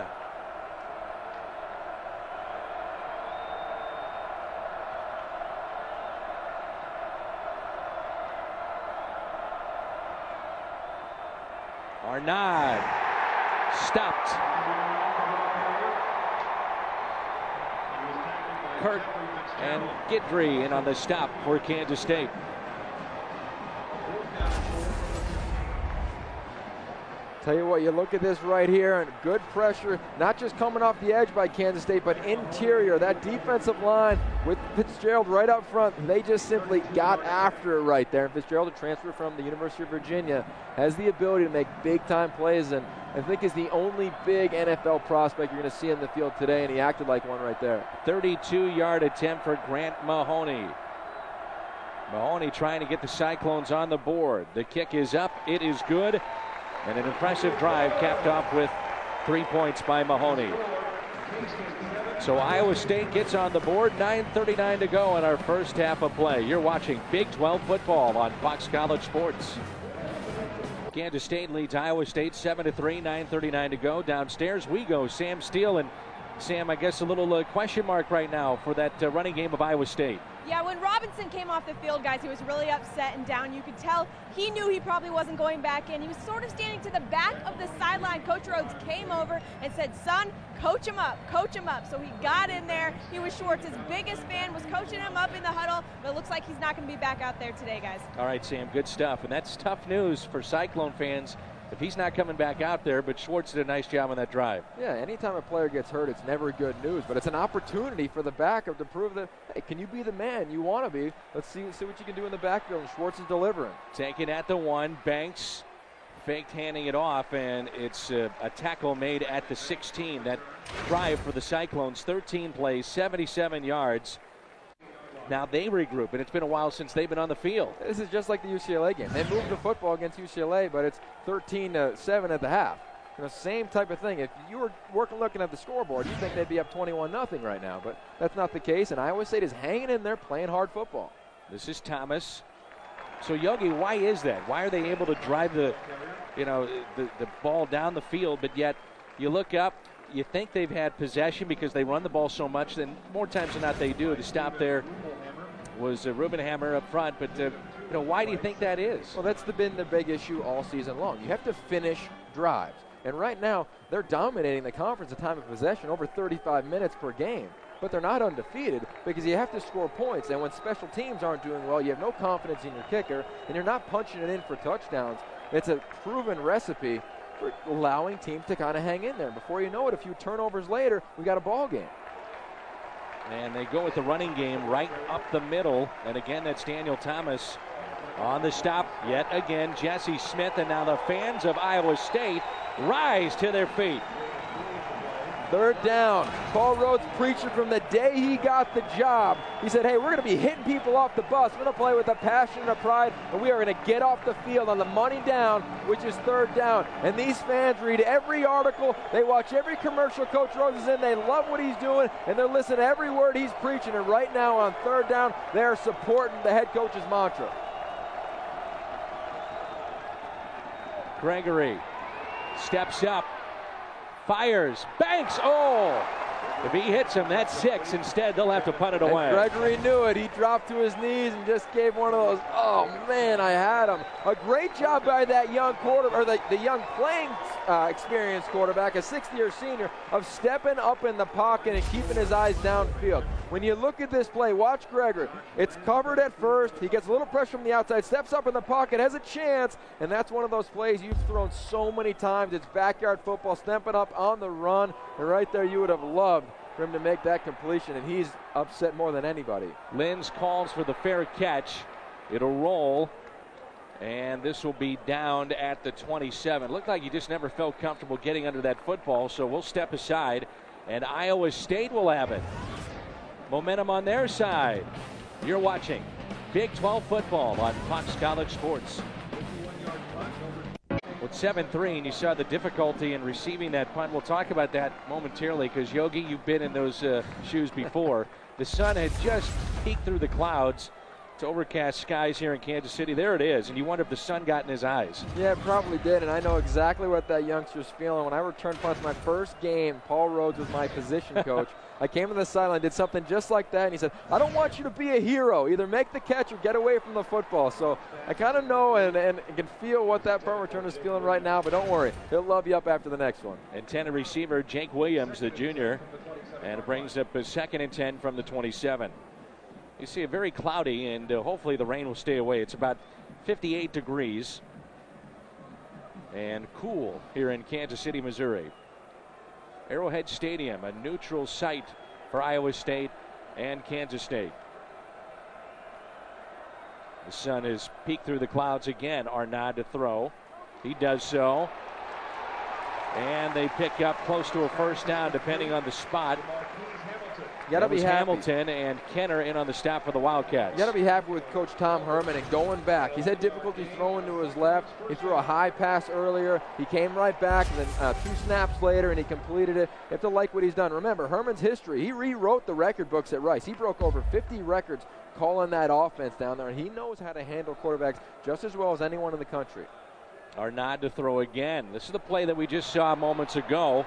Arnaud stopped. Kurt and Guidry in on the stop for Kansas State. Tell you what, you look at this right here, and good pressure, not just coming off the edge by Kansas State, but interior. That defensive line with Fitzgerald right up front, they just simply got after it right there. And Fitzgerald, a transfer from the University of Virginia, has the ability to make big-time plays, and I think is the only big N F L prospect you're going to see in the field today, and he acted like one right there. thirty-two yard attempt for Grant Mahoney. Mahoney trying to get the Cyclones on the board. The kick is up. It is good. And an impressive drive capped off with three points by Mahoney. So Iowa State gets on the board. nine thirty-nine to go in our first half of play. You're watching Big twelve football on Fox College Sports. Kansas State leads Iowa State seven to three. nine thirty-nine to go. Downstairs we go. Sam Steele. And Sam, I guess a little uh, question mark right now for that uh, running game of Iowa State. Yeah, when Robinson came off the field, guys, he was really upset and down. You could tell he knew he probably wasn't going back in. He was sort of standing to the back of the sideline. Coach Rhodes came over and said, son, coach him up, coach him up. So he got in there. He was Schwartz's biggest fan, was coaching him up in the huddle, but it looks like he's not going to be back out there today, guys. All right, Sam, good stuff. And that's tough news for Cyclone fans if he's not coming back out there, but Schwartz did a nice job on that drive. Yeah, anytime a player gets hurt, it's never good news, but it's an opportunity for the backup to prove that, hey, can you be the man you want to be? Let's see, see what you can do in the backfield, and Schwartz is delivering. Taken at the one, Banks faked handing it off, and it's a, a tackle made at the sixteen. That drive for the Cyclones, thirteen plays, seventy-seven yards. Now they regroup, and it's been a while since they've been on the field. This is just like the U C L A game. They moved the football against U C L A, but it's thirteen to seven at the half. You know, same type of thing. If you were working looking at the scoreboard, you'd think they'd be up twenty-one nothing right now, but that's not the case, and Iowa State is hanging in there playing hard football. This is Thomas. So, Yogi, why is that? Why are they able to drive the, you know, the, the ball down the field, but yet you look up, you think they've had possession because they run the ball so much, then more times than not they do. To stop there was uh, Rubenhammer up front, but uh, you know, why do you think that is? Well, that's the, been the big issue all season long. You have to finish drives, and right now they're dominating the conference in time of possession, over thirty-five minutes per game. But they're not undefeated because you have to score points, and when special teams aren't doing well, you have no confidence in your kicker, and you're not punching it in for touchdowns. It's a proven recipe for allowing teams to kind of hang in there. Before you know it, a few turnovers later, we got a ball game. And they go with the running game right up the middle. And again, that's Daniel Thomas on the stop yet again. Jesse Smith, and now the fans of Iowa State rise to their feet. Third down. Paul Rhodes preaching from the day he got the job. He said, hey, we're going to be hitting people off the bus. We're going to play with a passion and a pride, and we are going to get off the field on the money down, which is third down. And these fans read every article. They watch every commercial Coach Rhodes is in. They love what he's doing, and they're listening to every word he's preaching. And right now on third down, they're supporting the head coach's mantra. Gregory steps up. Fires, Banks, oh! If he hits him, that's six. Instead, they'll have to punt it away. And Gregory knew it. He dropped to his knees and just gave one of those, oh man, I had him. A great job by that young quarter, or the, the young playing uh, experienced quarterback, a sixth-year senior, of stepping up in the pocket and keeping his eyes downfield. When you look at this play, watch Gregory. It's covered at first. He gets a little pressure from the outside, steps up in the pocket, has a chance, and that's one of those plays you've thrown so many times. It's backyard football, stepping up on the run, and right there you would have loved for him to make that completion, and he's upset more than anybody. Lenz calls for the fair catch. It'll roll, and this will be downed at the twenty-seven. Looked like he just never felt comfortable getting under that football, so we'll step aside, and Iowa State will have it. Momentum on their side. You're watching Big twelve football on Fox College Sports. With seven three, and you saw the difficulty in receiving that punt. We'll talk about that momentarily because, Yogi, you've been in those uh, shoes before. The sun had just peeked through the clouds. It's overcast skies here in Kansas City. There it is, and you wonder if the sun got in his eyes. Yeah, it probably did, and I know exactly what that youngster's feeling. When I returned punts my first game, Paul Rhodes was my position coach. I came to the sideline, did something just like that, and he said, I don't want you to be a hero. Either make the catch or get away from the football. So I kind of know and, and can feel what that punt returner is feeling right now, but don't worry. He'll love you up after the next one. Intended receiver Jake Williams, the junior, and it brings up a second and ten from the twenty-seven. You see it very cloudy, and uh, hopefully the rain will stay away. It's about fifty-eight degrees. and cool here in Kansas City, Missouri. Arrowhead Stadium, a neutral site for Iowa State and Kansas State. The sun has peeked through the clouds again. Arnaud to throw. He does so. And they pick up close to a first down depending on the spot. You gotta be happy. Hamilton and Kenner in on the stop for the Wildcats. You gotta be happy with Coach Tom Herman and going back. He's had difficulty throwing to his left. He threw a high pass earlier. He came right back, and then uh, two snaps later, and he completed it. You have to like what he's done. Remember, Herman's history, he rewrote the record books at Rice. He broke over fifty records calling that offense down there, and he knows how to handle quarterbacks just as well as anyone in the country. Arnaud to throw again. This is the play that we just saw moments ago.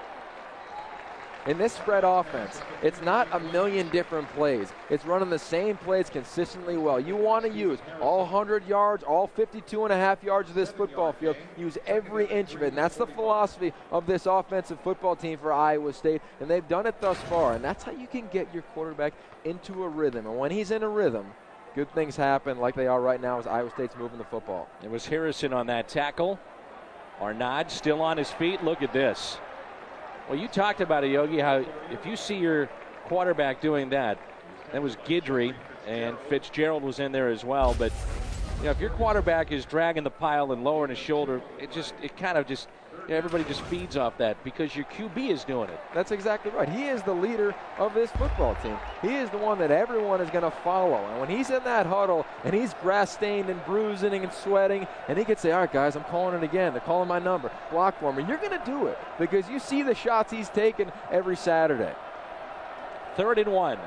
In this spread offense, it's not a million different plays. It's running the same plays consistently well. You want to use all one hundred yards, all fifty-two and a half yards of this football field. Use every inch of it, and that's the philosophy of this offensive football team for Iowa State, and they've done it thus far, and that's how you can get your quarterback into a rhythm. And when he's in a rhythm, good things happen like they are right now as Iowa State's moving the football. It was Harrison on that tackle. Arnaud still on his feet. Look at this. Well, you talked about it, Yogi, how if you see your quarterback doing that, that was Guidry, and Fitzgerald was in there as well. But, you know, if your quarterback is dragging the pile and lowering his shoulder, it just, it kind of just, you know, everybody just feeds off that because your Q B is doing it. That's exactly right. He is the leader of this football team. He is the one that everyone is going to follow. And when he's in that huddle and he's grass-stained and bruising and sweating, and he can say, all right, guys, I'm calling it again. They're calling my number. Block for me. You're going to do it because you see the shots he's taking every Saturday. Third and one.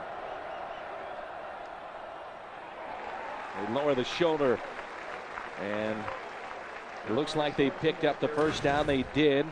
They lower the shoulder, and it looks like they picked up the first down. They did.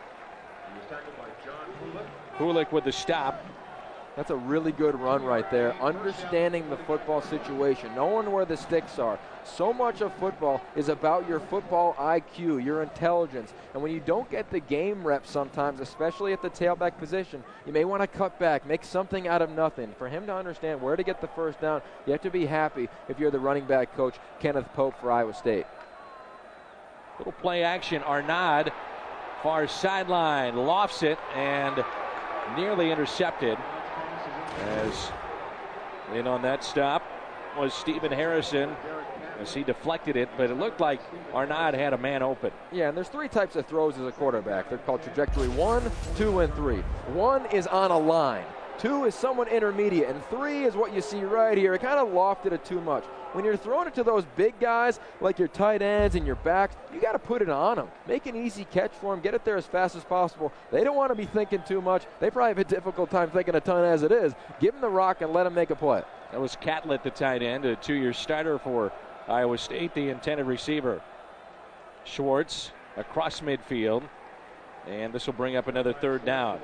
Hulick with the stop. That's a really good run right there. Understanding the football situation, knowing where the sticks are. So much of football is about your football I Q, your intelligence. And when you don't get the game reps sometimes, especially at the tailback position, you may want to cut back, make something out of nothing. For him to understand where to get the first down, you have to be happy if you're the running back coach, Kenneth Pope for Iowa State. Little play action. Arnaud, far sideline, lofts it and nearly intercepted. As in on that stop was Stephen Harrison as he deflected it, but it looked like Arnaud had a man open. Yeah, and there's three types of throws as a quarterback. They're called trajectory one, two, and three. One is on a line. Two is somewhat intermediate, and three is what you see right here. It kind of lofted it too much. When you're throwing it to those big guys, like your tight ends and your backs, you got to put it on them. Make an easy catch for them. Get it there as fast as possible. They don't want to be thinking too much. They probably have a difficult time thinking a ton as it is. Give them the rock and let them make a play. That was Catlett, the tight end, a two-year starter for Iowa State, the intended receiver. Schwartz across midfield, and this will bring up another third down.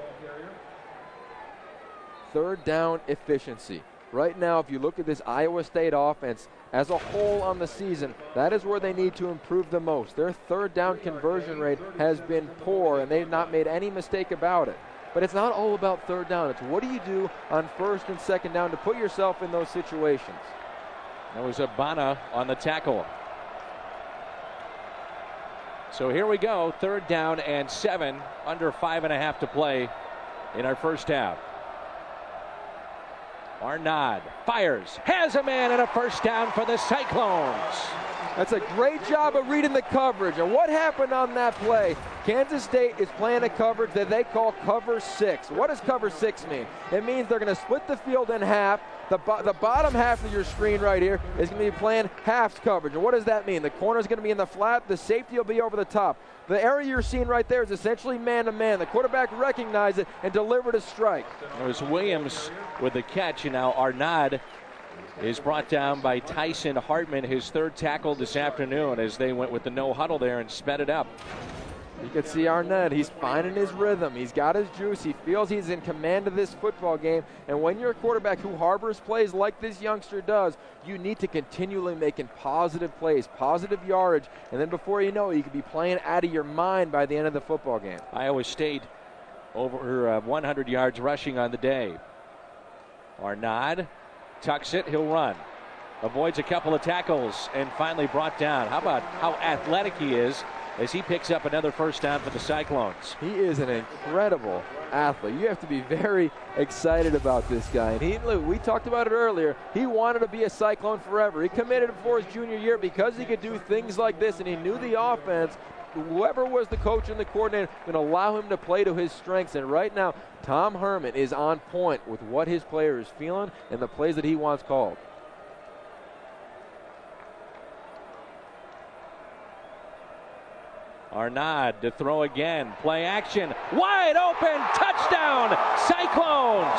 Third down efficiency. Right now, if you look at this Iowa State offense as a whole on the season, that is where they need to improve the most. Their third down conversion rate has been poor, and they've not made any mistake about it. But it's not all about third down. It's what do you do on first and second down to put yourself in those situations. That was Abana on the tackle. So here we go, third down and seven, under five and a half to play in our first half. Arnaud fires, has a man, and a first down for the Cyclones. That's a great job of reading the coverage. And what happened on that play? Kansas State is playing a coverage that they call cover six. What does cover six mean? It means they're going to split the field in half. The, bo the bottom half of your screen right here is going to be playing half coverage. And what does that mean? The corner is going to be in the flat. The safety will be over the top. The area you're seeing right there is essentially man-to-man. The quarterback recognized it and delivered a strike. It was Williams with the catch, and now Arnaud is brought down by Tyson Hartman, his third tackle this afternoon, as they went with the no huddle there and sped it up. You can see Arnaud, he's finding his rhythm. He's got his juice. He feels he's in command of this football game. And when you're a quarterback who harbors plays like this youngster does, you need to continually making positive plays, positive yardage. And then before you know it, you could be playing out of your mind by the end of the football game. Iowa State over uh, one hundred yards rushing on the day. Arnaud tucks it, he'll run. Avoids a couple of tackles and finally brought down. How about how athletic he is as he picks up another first down for the Cyclones. He is an incredible athlete. You have to be very excited about this guy. And he, look, we talked about it earlier. He wanted to be a Cyclone forever. He committed before his junior year because he could do things like this, and he knew the offense. Whoever was the coach and the coordinator going to allow him to play to his strengths. And right now, Tom Herman is on point with what his player is feeling and the plays that he wants called. Arnaud to throw again. Play action. Wide open. Touchdown. Cyclones.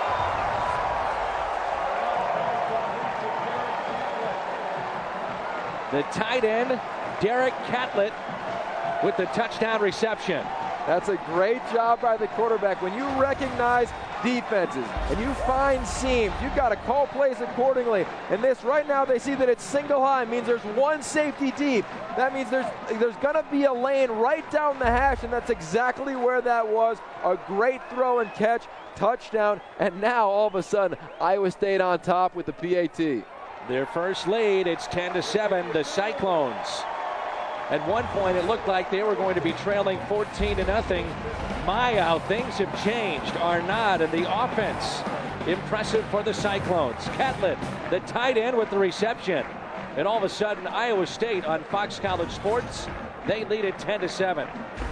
The tight end, Derek Catlett, with the touchdown reception. That's a great job by the quarterback. When you recognize defenses and you find seams, you've got to call plays accordingly. And this right now, they see that it's single high, means there's one safety deep. That means there's there's going to be a lane right down the hash, and that's exactly where that was. A great throw and catch, touchdown, and now all of a sudden Iowa State on top with the P A T. Their first lead, it's ten to seven, the Cyclones. At one point, it looked like they were going to be trailing fourteen to nothing. My, how things have changed. Arnaud and the offense. Impressive for the Cyclones. Catlett, the tight end, with the reception. And all of a sudden, Iowa State on Fox College Sports, they lead at ten to seven.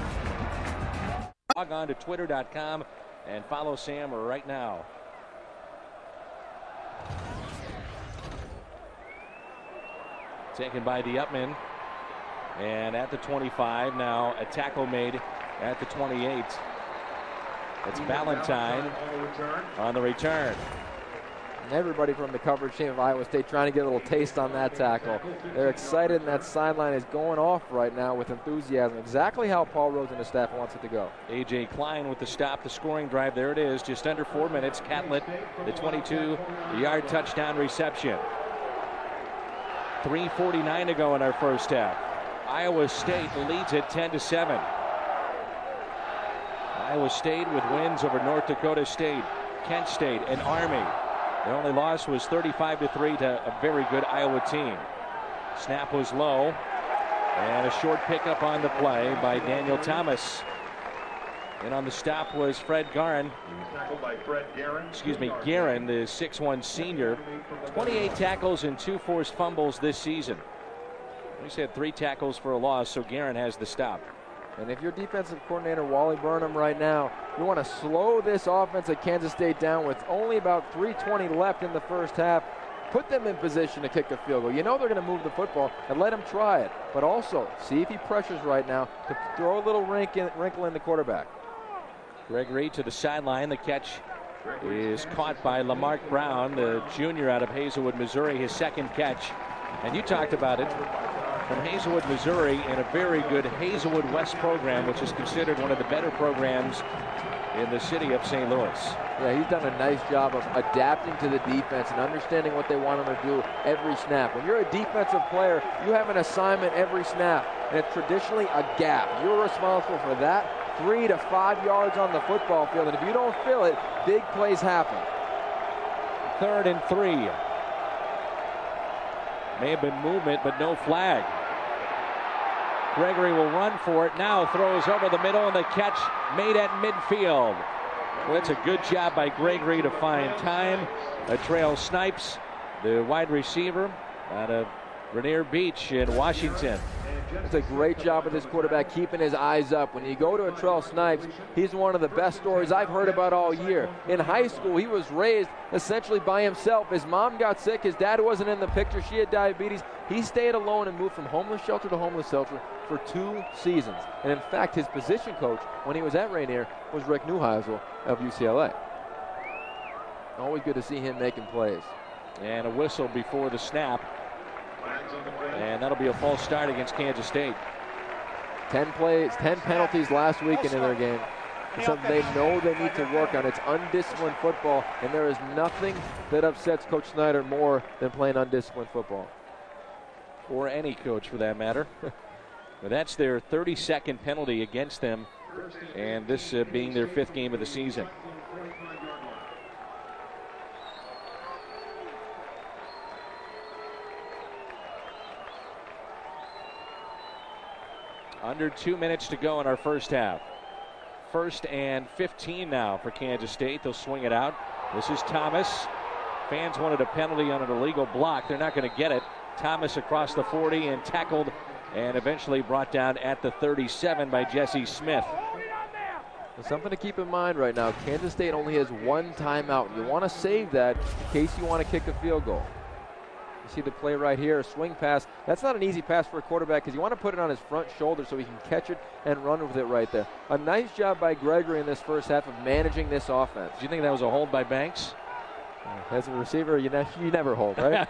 Log on to twitter dot com and follow Sam right now. Taken by the Upman. And at the twenty-five, now a tackle made at the twenty-eight. It's Valentine on the return. And everybody from the coverage team of Iowa State trying to get a little taste on that tackle. They're excited, and that sideline is going off right now with enthusiasm. Exactly how Paul Rhodes and his staff wants it to go. A J Klein with the stop, the scoring drive. There it is, just under four minutes. Catlett, the twenty-two yard touchdown reception. three forty-nine to go in our first half. Iowa State leads at ten to seven. Iowa State with wins over North Dakota State, Kent State, and Army. Their only loss was thirty-five to three to a very good Iowa team. Snap was low, and a short pickup on the play by Daniel Thomas. And on the stop was Fred Garin. Excuse me, Garin, the six one senior. twenty-eight tackles and two forced fumbles this season. He's had three tackles for a loss, so Garin has the stop. And if you're defensive coordinator Wally Burnham right now, you want to slow this offense at Kansas State down with only about three twenty left in the first half. Put them in position to kick the field goal. You know they're going to move the football, and let him try it. But also, see if he pressures right now to throw a little wrinkle in, wrinkle in the quarterback. Gregory to the sideline. The catch is caught by Lamarck Brown, the junior out of Hazelwood, Missouri, his second catch. And you talked about it. From Hazelwood, Missouri, in a very good Hazelwood West program, which is considered one of the better programs in the city of Saint Louis. Yeah, he's done a nice job of adapting to the defense and understanding what they want him to do every snap. When you're a defensive player, you have an assignment every snap, and it's traditionally a gap. You're responsible for that three to five yards on the football field, and if you don't fill it, big plays happen. Third and three. May have been movement, but no flag. Gregory will run for it. Now throws over the middle, and the catch made at midfield. Well, that's a good job by Gregory to find time. A trail Snipes, the wide receiver out of Rainier Beach in Washington. It's a great job of this quarterback keeping his eyes up. When you go to a Trell Snipes, he's one of the best stories I've heard about all year. In high school, he was raised essentially by himself. His mom got sick. His dad wasn't in the picture. She had diabetes. He stayed alone and moved from homeless shelter to homeless shelter for two seasons. And in fact, his position coach when he was at Rainier was Rick Neuheisel of U C L A. Always good to see him making plays. And a whistle before the snap. And that'll be a false start against Kansas State. Ten plays, ten penalties last week into their game. It's something they know they need to work on. It's undisciplined football, and there is nothing that upsets Coach Snyder more than playing undisciplined football. Or any coach, for that matter. But that's their thirty-second penalty against them, and this uh, being their fifth game of the season. Under two minutes to go in our first half. First and fifteen now for Kansas State. They'll swing it out. This is Thomas. Fans wanted a penalty on an illegal block. They're not going to get it. Thomas across the forty and tackled and eventually brought down at the thirty-seven by Jesse Smith. There's something to keep in mind right now. Kansas State only has one timeout. You want to save that in case you want to kick a field goal. You see the play right here, a swing pass. That's not an easy pass for a quarterback because you want to put it on his front shoulder so he can catch it and run with it right there. A nice job by Gregory in this first half of managing this offense. Do you think that was a hold by Banks? As a receiver, you, ne you never hold, right?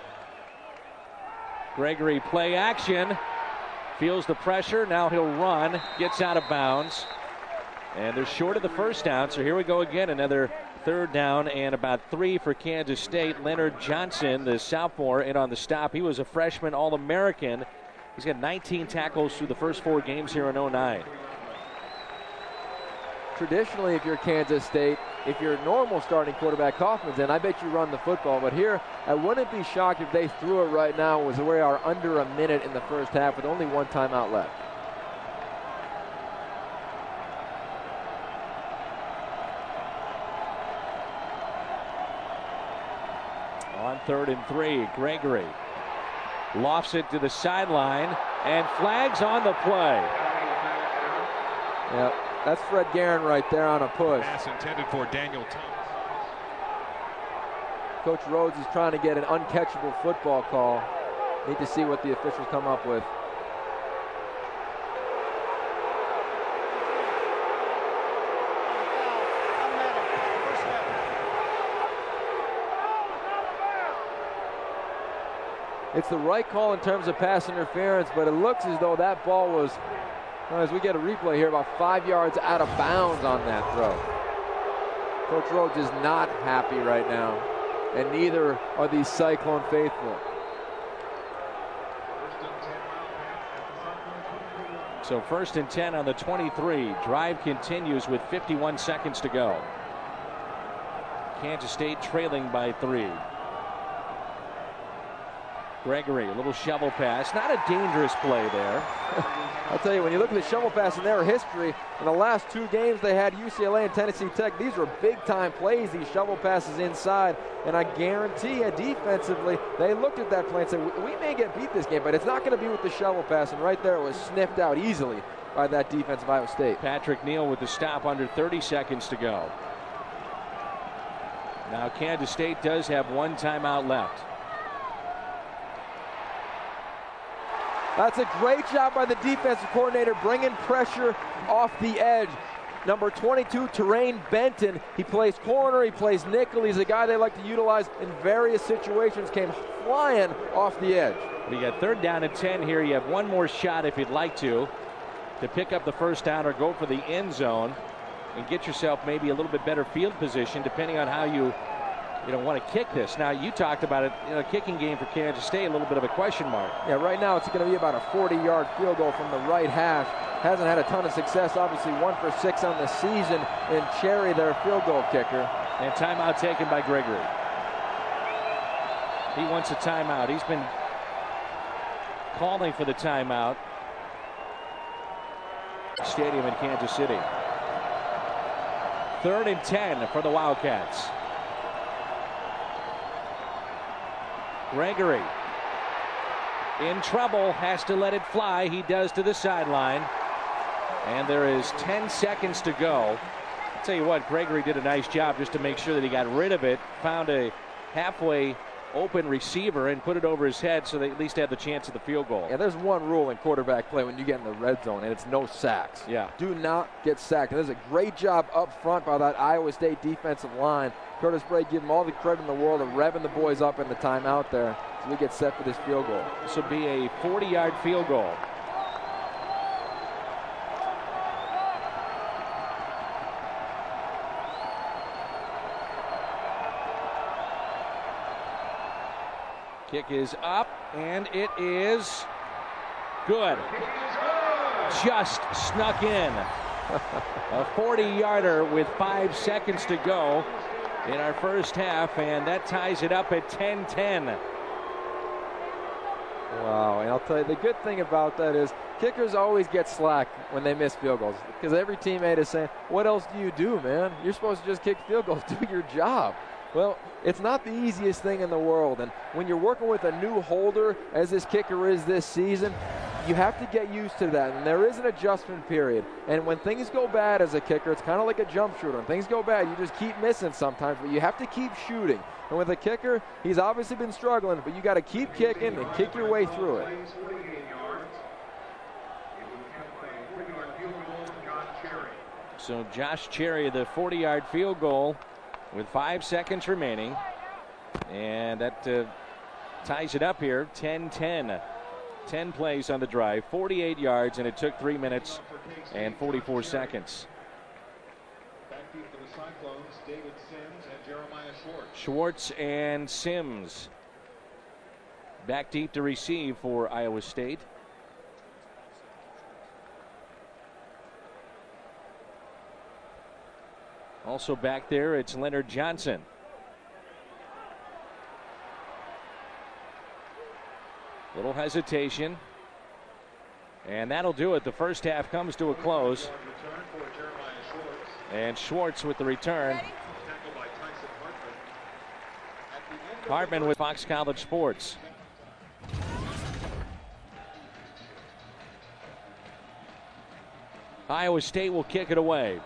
Gregory play action. Feels the pressure. Now he'll run. Gets out of bounds. And they're short of the first down, so here we go again. Another third down and about three for Kansas State. Leonard Johnson, the sophomore, in on the stop. He was a freshman All-American. He's got nineteen tackles through the first four games here in oh nine. Traditionally, if you're Kansas State, if your normal starting quarterback Kaufman's in, I bet you run the football. But here, I wouldn't be shocked if they threw it right now, as we are under a minute in the first half with only one timeout left. On third and three, Gregory lofts it to the sideline and flags on the play. Yep, that's Fred Guerin right there on a push. Pass intended for Daniel Thomas. Coach Rhodes is trying to get an uncatchable football call. Need to see what the officials come up with. It's the right call in terms of pass interference, but it looks as though that ball was, well, as we get a replay here, about five yards out of bounds on that throw. Coach Rhodes is not happy right now, and neither are these Cyclone faithful. So first and ten on the twenty-three. Drive continues with fifty-one seconds to go. Kansas State trailing by three. Gregory, a little shovel pass. Not a dangerous play there. I'll tell you, when you look at the shovel pass in their history, in the last two games they had U C L A and Tennessee Tech, these were big-time plays, these shovel passes inside. And I guarantee you, defensively, they looked at that play and said, we may get beat this game, but it's not going to be with the shovel pass. And right there, it was sniffed out easily by that defense of Iowa State. Patrick Neal with the stop, under thirty seconds to go. Now Kansas State does have one timeout left. That's a great job by the defensive coordinator, bringing pressure off the edge. Number twenty-two, Terrain Benton. He plays corner, he plays nickel. He's a guy they like to utilize in various situations. Came flying off the edge. We got third down and ten here. You have one more shot if you'd like to, to pick up the first down or go for the end zone and get yourself maybe a little bit better field position, depending on how you, you know, want to kick this. Now, you talked about it, you know, kicking game for Kansas State, a little bit of a question mark. Yeah, right now it's going to be about a forty-yard field goal from the right hash. Hasn't had a ton of success, obviously one for six on the season in Cherry, their field goal kicker. And timeout taken by Gregory. He wants a timeout. He's been calling for the timeout. Stadium in Kansas City. Third and ten for the Wildcats. Gregory in trouble, has to let it fly. He does to the sideline. And there is ten seconds to go. I'll tell you what, Gregory did a nice job just to make sure that he got rid of it. Found a halfway open receiver and put it over his head so they at least had the chance of the field goal. Yeah, there's one rule in quarterback play when you get in the red zone, and it's no sacks. Yeah. Do not get sacked. And there's a great job up front by that Iowa State defensive line. Curtis Bray, give him all the credit in the world of revving the boys up in the timeout there as we get set for this field goal. This will be a forty-yard field goal. Kick is up, and it is good. Just snuck in. A forty-yarder with five seconds to go in our first half, and that ties it up at ten ten. Wow, and I'll tell you, the good thing about that is kickers always get slack when they miss field goals because every teammate is saying, what else do you do, man? You're supposed to just kick field goals, do your job. Well, it's not the easiest thing in the world, and when you're working with a new holder, as this kicker is this season, you have to get used to that, and there is an adjustment period. And when things go bad as a kicker, it's kind of like a jump shooter. When things go bad, you just keep missing sometimes, but you have to keep shooting. And with a kicker, he's obviously been struggling, but you got to keep kicking and kick your way through it. So Josh Cherry, the forty-yard field goal with five seconds remaining. And that uh, ties it up here, ten ten. ten plays on the drive, forty-eight yards, and it took three minutes and forty-four seconds. Back deep for the Cyclones, David Sims and Jeremiah Schwartz. Schwartz and Sims back deep to receive for Iowa State. Also back there, it's Leonard Johnson. Little hesitation. And that'll do it. The first half comes to a close. And Schwartz with the return. Hartman with Fox College Sports. Iowa State will kick it away.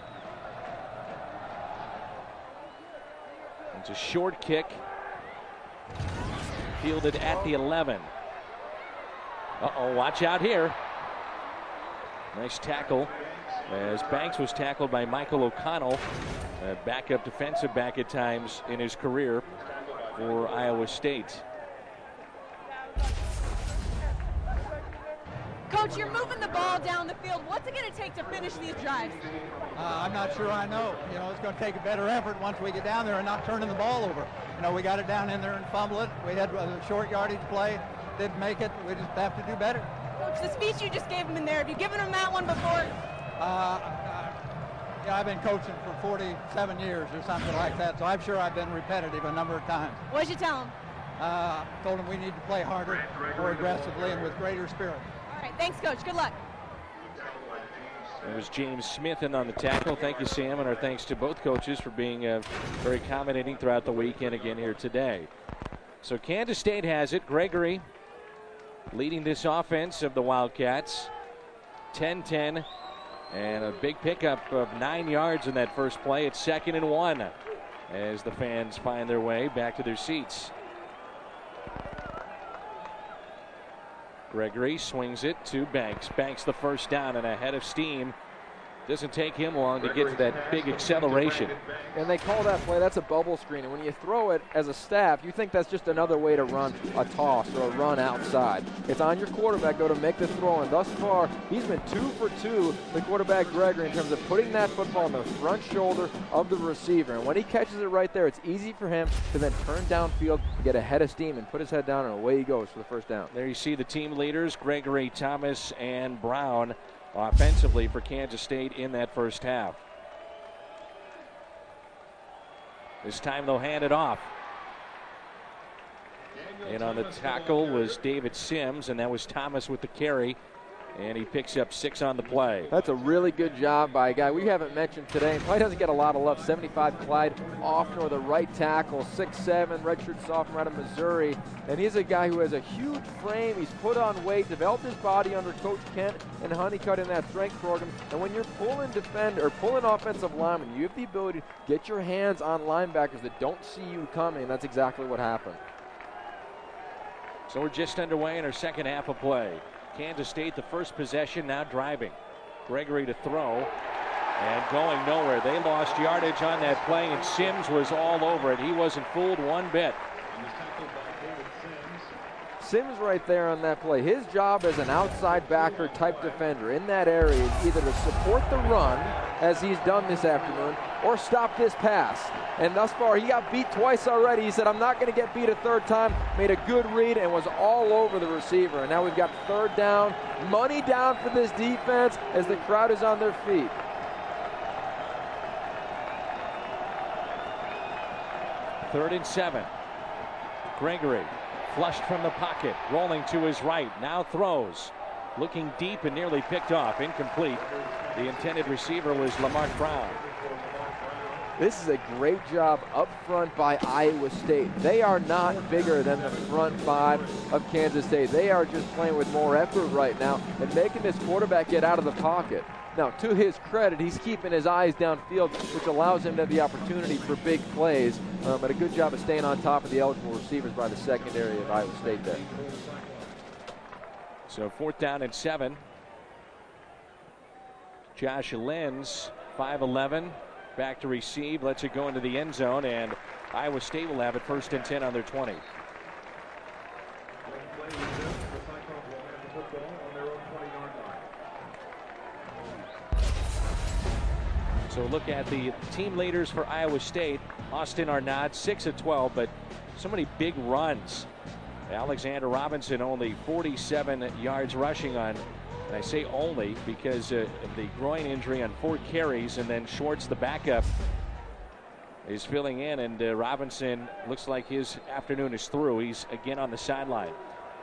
It's a short kick. Fielded at the eleven. Uh-oh, watch out here. Nice tackle as Banks was tackled by Michael O'Connell, a backup defensive back at times in his career for Iowa State. Coach, you're moving the ball down the field. What's it going to take to finish these drives? Uh, I'm not sure I know. You know, it's going to take a better effort once we get down there and not turning the ball over. You know, we got it down in there and fumble it. We had a short yardage play, didn't make it. We just have to do better. Coach, the speech you just gave him in there, have you given him that one before? Uh, uh, yeah, I've been coaching for forty-seven years or something like that, so I'm sure I've been repetitive a number of times. What did you tell him? Uh, told him we need to play harder, more aggressively, and with greater spirit. All right, thanks, Coach. Good luck. It was James Smith in on the tackle. Thank you, Sam, and our thanks to both coaches for being uh, very accommodating throughout the weekend again here today. So Kansas State has it. Gregory leading this offense of the Wildcats. ten ten, and a big pickup of nine yards in that first play. It's second and one as the fans find their way back to their seats. Gregory swings it to Banks. Banks the first down and ahead of steam. Doesn't take him long to get to that big acceleration. And they call that play, that's a bubble screen. And when you throw it as a staff, you think that's just another way to run a toss or a run outside. It's on your quarterback, go to make the throw. And thus far, he's been two for two, the quarterback Gregory, in terms of putting that football on the front shoulder of the receiver. And when he catches it right there, it's easy for him to then turn downfield, get ahead of steam, and put his head down, and away he goes for the first down. There you see the team leaders, Gregory, Thomas, and Brown, offensively for Kansas State in that first half. This time they'll hand it off. And on the tackle was David Sims, and that was Thomas with the carry. And he picks up six on the play. That's a really good job by a guy we haven't mentioned today. Probably doesn't get a lot of love. seventy-five, Clyde Offner, the right tackle, six seven, redshirt sophomore out of Missouri. And he's a guy who has a huge frame. He's put on weight, developed his body under Coach Kent and Honeycutt in that strength program. And when you're pulling defend or pulling offensive linemen, you have the ability to get your hands on linebackers that don't see you coming. That's exactly what happened. So we're just underway in our second half of play. Kansas State, the first possession, now driving. Gregory to throw and going nowhere. They lost yardage on that play, and Sims was all over it. He wasn't fooled one bit. Sims right there on that play. His job as an outside backer type defender in that area is either to support the run, as he's done this afternoon, or stop this pass. And thus far, he got beat twice already. He said, I'm not going to get beat a third time. Made a good read and was all over the receiver. And now we've got third down. Money down for this defense as the crowd is on their feet. Third and seven. Gregory Flushed from the pocket, rolling to his right, now throws. Looking deep and nearly picked off, incomplete. The intended receiver was Lamarck Brown. This is a great job up front by Iowa State. They are not bigger than the front five of Kansas State. They are just playing with more effort right now and making this quarterback get out of the pocket. Now, to his credit, he's keeping his eyes downfield, which allows him to have the opportunity for big plays. Um, but a good job of staying on top of the eligible receivers by the secondary of Iowa State there. So fourth down and seven. Josh Lenz, five eleven, back to receive, lets it go into the end zone, and Iowa State will have it first and ten on their twenty. So look at the team leaders for Iowa State. Austin Arnott, six of twelve, but so many big runs. Alexander Robinson only forty-seven yards rushing on, and I say only because uh, of the groin injury on four carries, and then Schwartz, the backup, is filling in, and uh, Robinson looks like his afternoon is through. He's again on the sideline.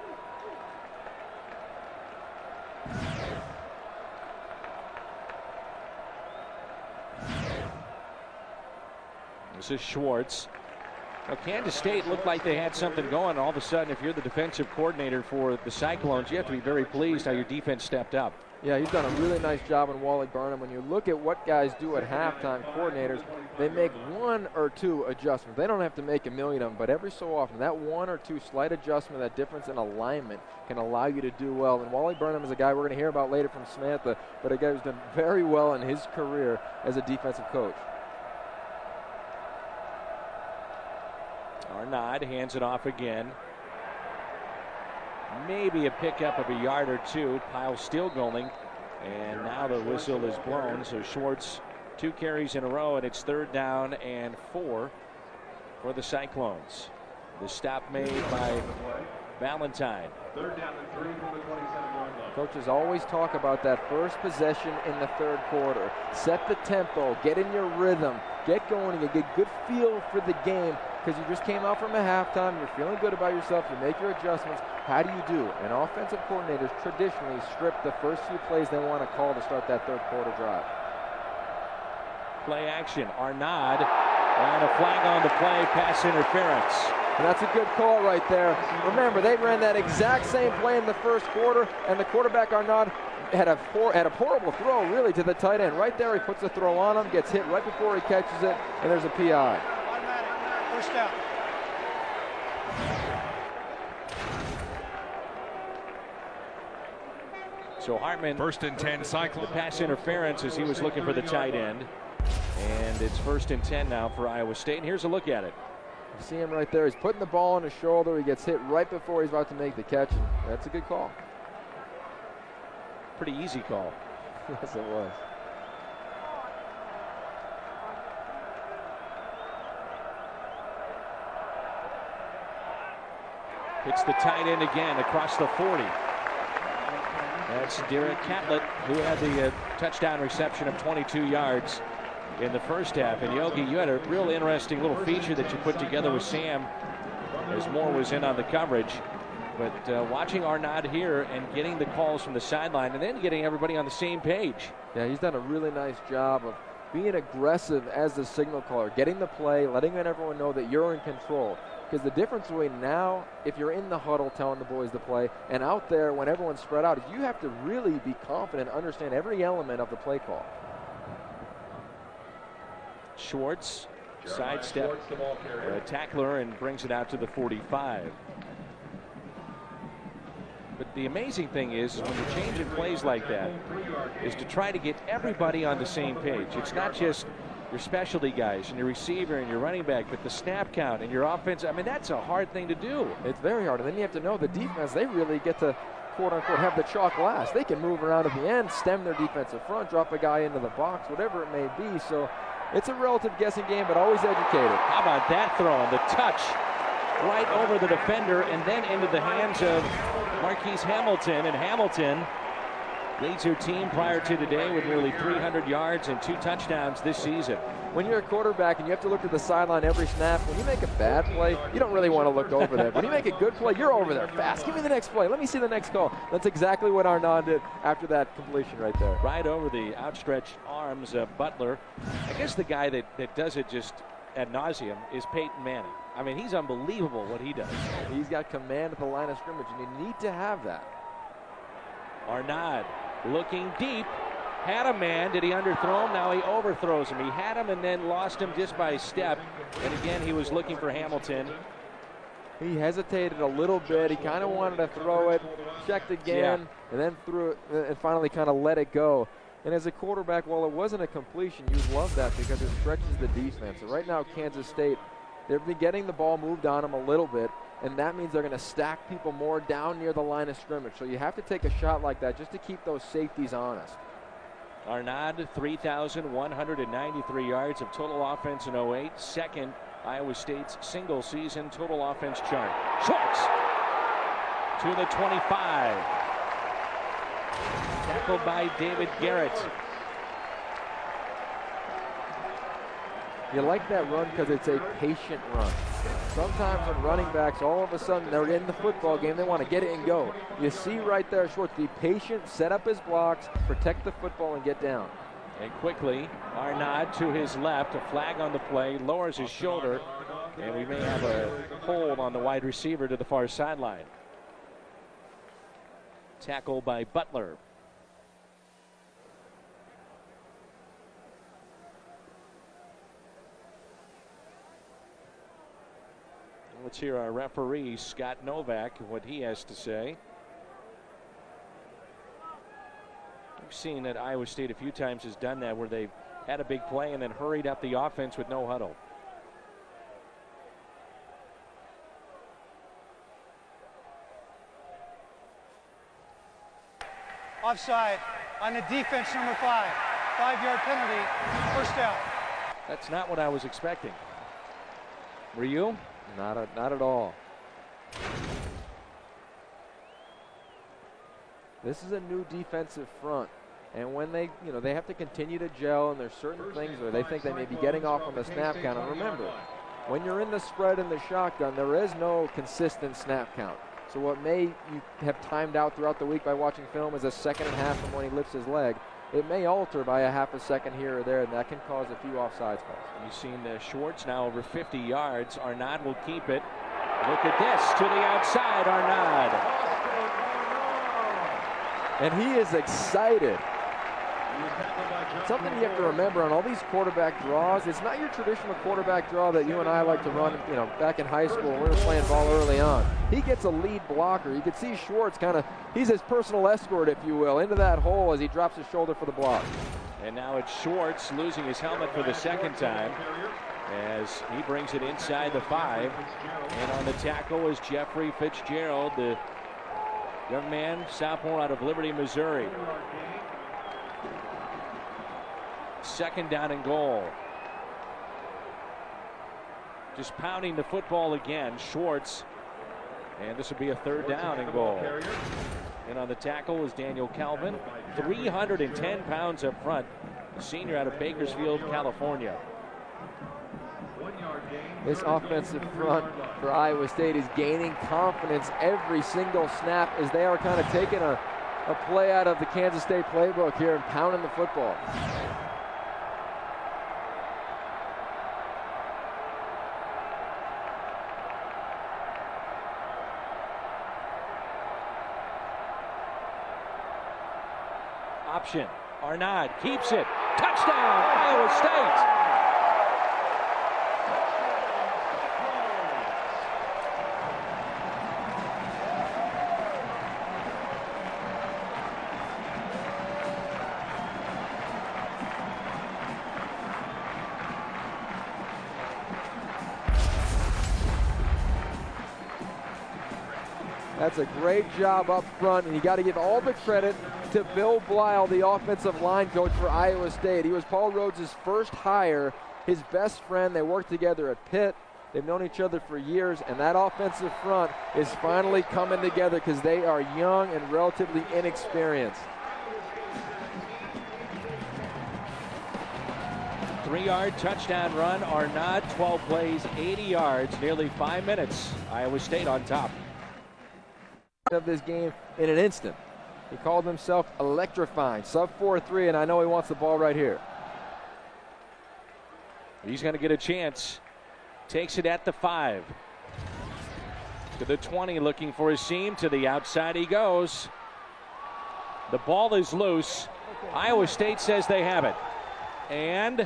This is Schwartz. Now, Kansas State looked like they had something going. All of a sudden, if you're the defensive coordinator for the Cyclones, you have to be very pleased how your defense stepped up. Yeah, he's done a really nice job in Wally Burnham. When you look at what guys do at halftime, coordinators, they make one or two adjustments. They don't have to make a million of them, but every so often, that one or two slight adjustment, that difference in alignment can allow you to do well. And Wally Burnham is a guy we're going to hear about later from Samantha, but a guy who's done very well in his career as a defensive coach. Arnott hands it off again. Maybe a pickup of a yard or two. Pile still going, and now the whistle is blown. So Schwartz, two carries in a row, and it's third down and four for the Cyclones. The stop made by Valentine. Third down and three from the twenty-seven yard line. Coaches always talk about that first possession in the third quarter. Set the tempo, get in your rhythm, get going, and get good feel for the game, because you just came out from a halftime, you're feeling good about yourself, you make your adjustments. How do you do? And offensive coordinators traditionally strip the first few plays they want to call to start that third quarter drive. Play action, Arnott, and a flag on the play, pass interference. And that's a good call right there. Remember, they ran that exact same play in the first quarter, and the quarterback Arnott had a poor, had a horrible throw really to the tight end. Right there, he puts the throw on him, gets hit right before he catches it, and there's a P I. Automatic, first down. So Hartman, first and ten, Cyclone. The pass interference as he was looking for the tight end. And it's first and ten now for Iowa State. And here's a look at it. You see him right there. He's putting the ball on his shoulder. He gets hit right before he's about to make the catch. And that's a good call. Pretty easy call. Yes, it was. Hits the tight end again across the forty. That's Derek Catlett, who had the uh, touchdown reception of twenty-two yards in the first half. And Yogi, you had a real interesting little feature that you put together with Sam as Moore was in on the coverage. But uh, watching Arnott here and getting the calls from the sideline and then getting everybody on the same page. Yeah, he's done a really nice job of being aggressive as the signal caller, getting the play, letting everyone know that you're in control. Because the difference between now, if you're in the huddle telling the boys to play, and out there when everyone's spread out, is you have to really be confident, understand every element of the play call. Schwartz, sidestep uh, tackler, and brings it out to the forty-five. But the amazing thing is, is when you're changing plays like that, is to try to get everybody on the same page. It's not just your specialty guys and your receiver and your running back, but the snap count and your offense. I mean, that's a hard thing to do. It's very hard. And then you have to know the defense, they really get to, quote unquote, have the chalk last. They can move around at the end, stem their defensive front, drop a guy into the box, whatever it may be. So it's a relative guessing game, but always educated. How about that throw and the touch right over the defender and then into the hands of Marquise Hamilton. And Hamilton Leads her team prior to today with nearly three hundred yards and two touchdowns this season. When you're a quarterback and you have to look to the sideline every snap, when you make a bad play, you don't really want to look over there. When you make a good play, you're over there fast. Give me the next play. Let me see the next call. That's exactly what Arnaud did after that completion right there. Right over the outstretched arms of Butler. I guess the guy that, that does it just ad nauseum is Peyton Manning. I mean, he's unbelievable what he does. He's got command at the line of scrimmage, and you need to have that. Arnaud looking deep. Had a man. Did he underthrow him? Now he overthrows him. He had him and then lost him just by a step. And again, he was looking for Hamilton. He hesitated a little bit. He kind of wanted to throw it, checked again, yeah. and then threw it, and finally kind of let it go. And as a quarterback, while it wasn't a completion, you love that because it stretches the defense. So right now, Kansas State, they've been getting the ball moved on them a little bit, and that means they're going to stack people more down near the line of scrimmage. So you have to take a shot like that just to keep those safeties honest. Arnaud, three thousand one hundred ninety-three yards of total offense in oh eight. Second, Iowa State's single season total offense chart. Schwartz to the twenty-five. Tackled by David Garrett. You like that run because it's a patient run. Sometimes when running backs, all of a sudden, they're in the football game, they want to get it and go. You see right there, Schwartz, be patient, set up his blocks, protect the football, and get down. And quickly, Arnaud to his left, a flag on the play, lowers his shoulder, and we may have a hold on the wide receiver to the far sideline. Tackle by Butler. Let's hear our referee, Scott Novak, what he has to say. We've seen that Iowa State a few times has done that, where they've had a big play and then hurried up the offense with no huddle. Offside on the defense, number five. Five-yard penalty, first down. That's not what I was expecting. Were you? Not, a, not at all. This is a new defensive front, and when they, you know, they have to continue to gel, and there's certain things where they think they may be getting off on the snap count. And remember, when you're in the spread and the shotgun, there is no consistent snap count. So what may you have timed out throughout the week by watching film is a second and a half from when he lifts his leg. It may alter by a half a second here or there, and that can cause a few offsides calls. You've seen uh, Schwartz now over fifty yards. Arnaud will keep it. Look at this, to the outside, Arnaud. And he is excited. Something you have to remember on all these quarterback draws, it's not your traditional quarterback draw that you and I like to run, you know, back in high school when we were playing ball early on. He gets a lead blocker. You can see Schwartz kind of, he's his personal escort, if you will, into that hole as he drops his shoulder for the block. And now it's Schwartz losing his helmet for the second time as he brings it inside the five. And on the tackle is Jeffrey Fitzgerald, the young man, sophomore out of Liberty, Missouri. Second down and goal. Just pounding the football again, Schwartz. And this will be a third down and goal. And on the tackle is Daniel Calvin, three hundred ten pounds up front, a senior out of Bakersfield, California. This offensive front for Iowa State is gaining confidence every single snap as they are kind of taking a, a play out of the Kansas State playbook here and pounding the football. Option. Arnaud keeps it. Touchdown, Iowa State. That's a great job up front, and you got to give all the credit to Bill Blyle, the offensive line coach for Iowa State. He was Paul Rhodes' first hire, his best friend. They worked together at Pitt. They've known each other for years, and that offensive front is finally coming together because they are young and relatively inexperienced. three-yard touchdown run. Arnott, twelve plays, eighty yards, nearly five minutes. Iowa State on top of this game in an instant. He called himself electrifying. Sub four three, and I know he wants the ball right here. He's going to get a chance. Takes it at the five. To the twenty, looking for a seam. To the outside he goes. The ball is loose. Iowa State says they have it. And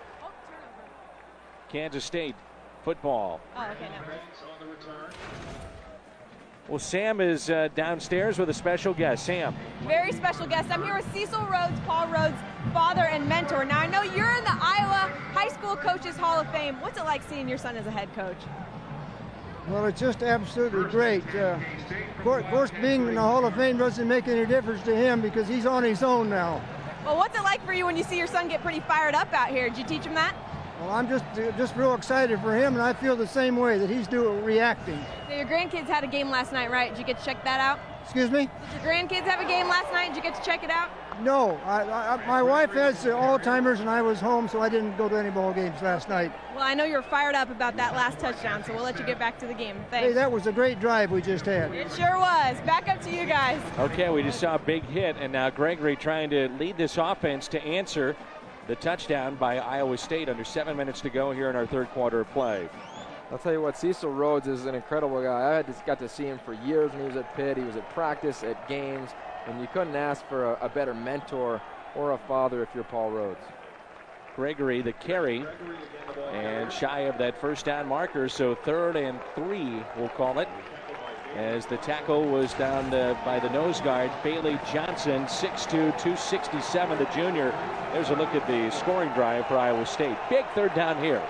Kansas State football. Oh, okay, no. Well, Sam is uh, downstairs with a special guest. Sam. Very special guest. I'm here with Cecil Rhodes, Paul Rhodes' father and mentor. Now, I know you're in the Iowa High School Coaches Hall of Fame. What's it like seeing your son as a head coach? Well, it's just absolutely great. Uh, of course, of course, being in the Hall of Fame doesn't make any difference to him because he's on his own now. Well, what's it like for you when you see your son get pretty fired up out here? Did you teach him that? Well, I'm just just real excited for him, and I feel the same way that he's doing, reacting. So your grandkids had a game last night, right? Did you get to check that out? Excuse me? Did your grandkids have a game last night? Did you get to check it out? No. I, I, my wife has uh, Alzheimer's, and I was home, so I didn't go to any ball games last night. Well, I know you were fired up about that last touchdown, so we'll let you get back to the game. Thanks. Hey, that was a great drive we just had. It sure was. Back up to you guys. Okay, we just saw a big hit, and now Gregory trying to lead this offense to answer the touchdown by Iowa State under seven minutes to go here in our third quarter of play. I'll tell you what, Cecil Rhodes is an incredible guy. I had just got to see him for years when he was at Pitt. He was at practice, at games, and you couldn't ask for a, a better mentor or a father if you're Paul Rhodes. Gregory the carry, and shy of that first down marker, so third and three, we'll call it, as the tackle was down the, by the nose guard, Bailey Johnson, six two, two sixty-seven, the junior. There's a look at the scoring drive for Iowa State. Big third down here.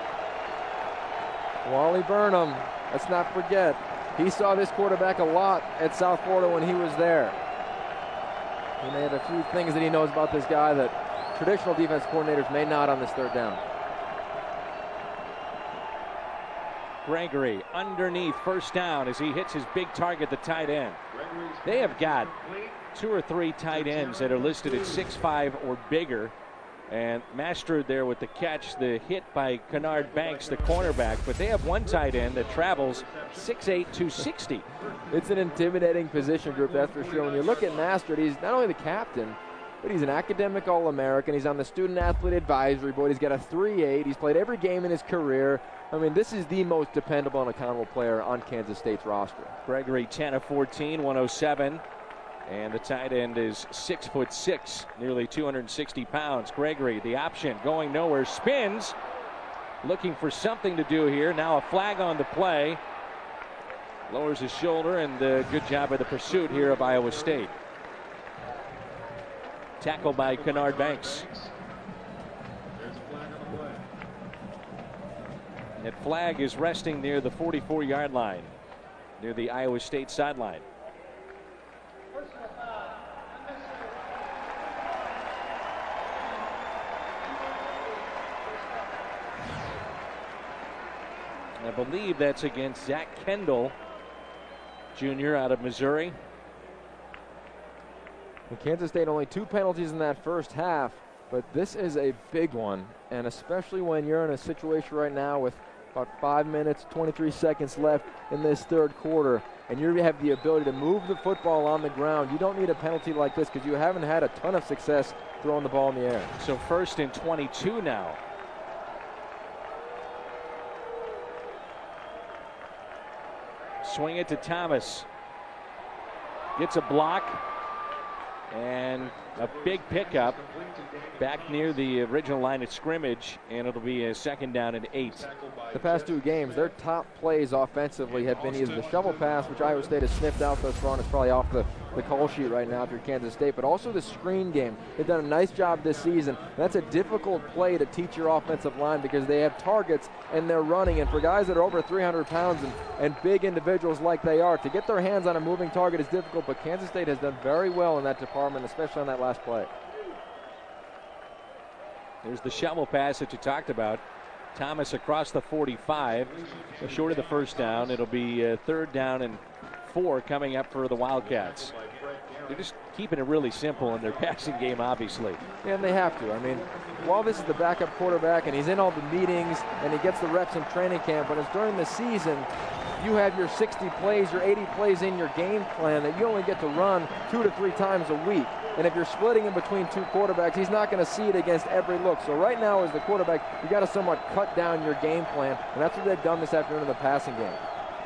Wally Burnham, let's not forget, he saw this quarterback a lot at South Florida when he was there. He may have a few things that he knows about this guy that traditional defense coordinators may not on this third down. Gregory underneath, first down as he hits his big target, the tight end. They have got two or three tight ends that are listed at six five or bigger, and mastered there with the catch, the hit by Kennard Banks, the cornerback, but they have one tight end that travels six eight, two sixty. It's an intimidating position group, that's for sure. When you look at Mastert, he's not only the captain, but he's an academic All-American. He's on the Student Athlete Advisory Board. He's got a three eight. He's played every game in his career. I mean, this is the most dependable and accountable player on Kansas State's roster. Gregory, ten of fourteen, one oh seven. And the tight end is six foot six, nearly two hundred sixty pounds. Gregory, the option, going nowhere, spins, looking for something to do here. Now a flag on the play. Lowers his shoulder, and uh, good job by the pursuit here of Iowa State. Tackled by Kennard Banks. That flag is resting near the forty-four yard line, near the Iowa State sideline. I believe that's against Zach Kendall, Junior out of Missouri. And Kansas State only two penalties in that first half, but this is a big one, and especially when you're in a situation right now with about five minutes, twenty-three seconds left in this third quarter, and you have the ability to move the football on the ground. You don't need a penalty like this because you haven't had a ton of success throwing the ball in the air. So first and twenty-two now. Swing it to Thomas. Gets a block. And a big pickup back near the original line of scrimmage, and it'll be a second down and eight. The past two games, their top plays offensively have been either the shovel pass, which Iowa State has sniffed out thus far, and it's probably off the, the call sheet right now through Kansas State, but also the screen game. They've done a nice job this season. And that's a difficult play to teach your offensive line because they have targets and they're running, and for guys that are over three hundred pounds and, and big individuals like they are, to get their hands on a moving target is difficult, but Kansas State has done very well in that department, especially on that last play. There's the shovel pass that you talked about. Thomas across the forty-five, short of the first down. It'll be uh, third down and four coming up for the Wildcats. They're just keeping it really simple in their passing game, obviously. Yeah, and they have to. I mean, while this is the backup quarterback and he's in all the meetings and he gets the reps in training camp, but it's during the season, you have your sixty plays, your eighty plays in your game plan that you only get to run two to three times a week. And if you're splitting in between two quarterbacks, he's not going to see it against every look. So right now, as the quarterback, you got to somewhat cut down your game plan, and that's what they've done this afternoon in the passing game.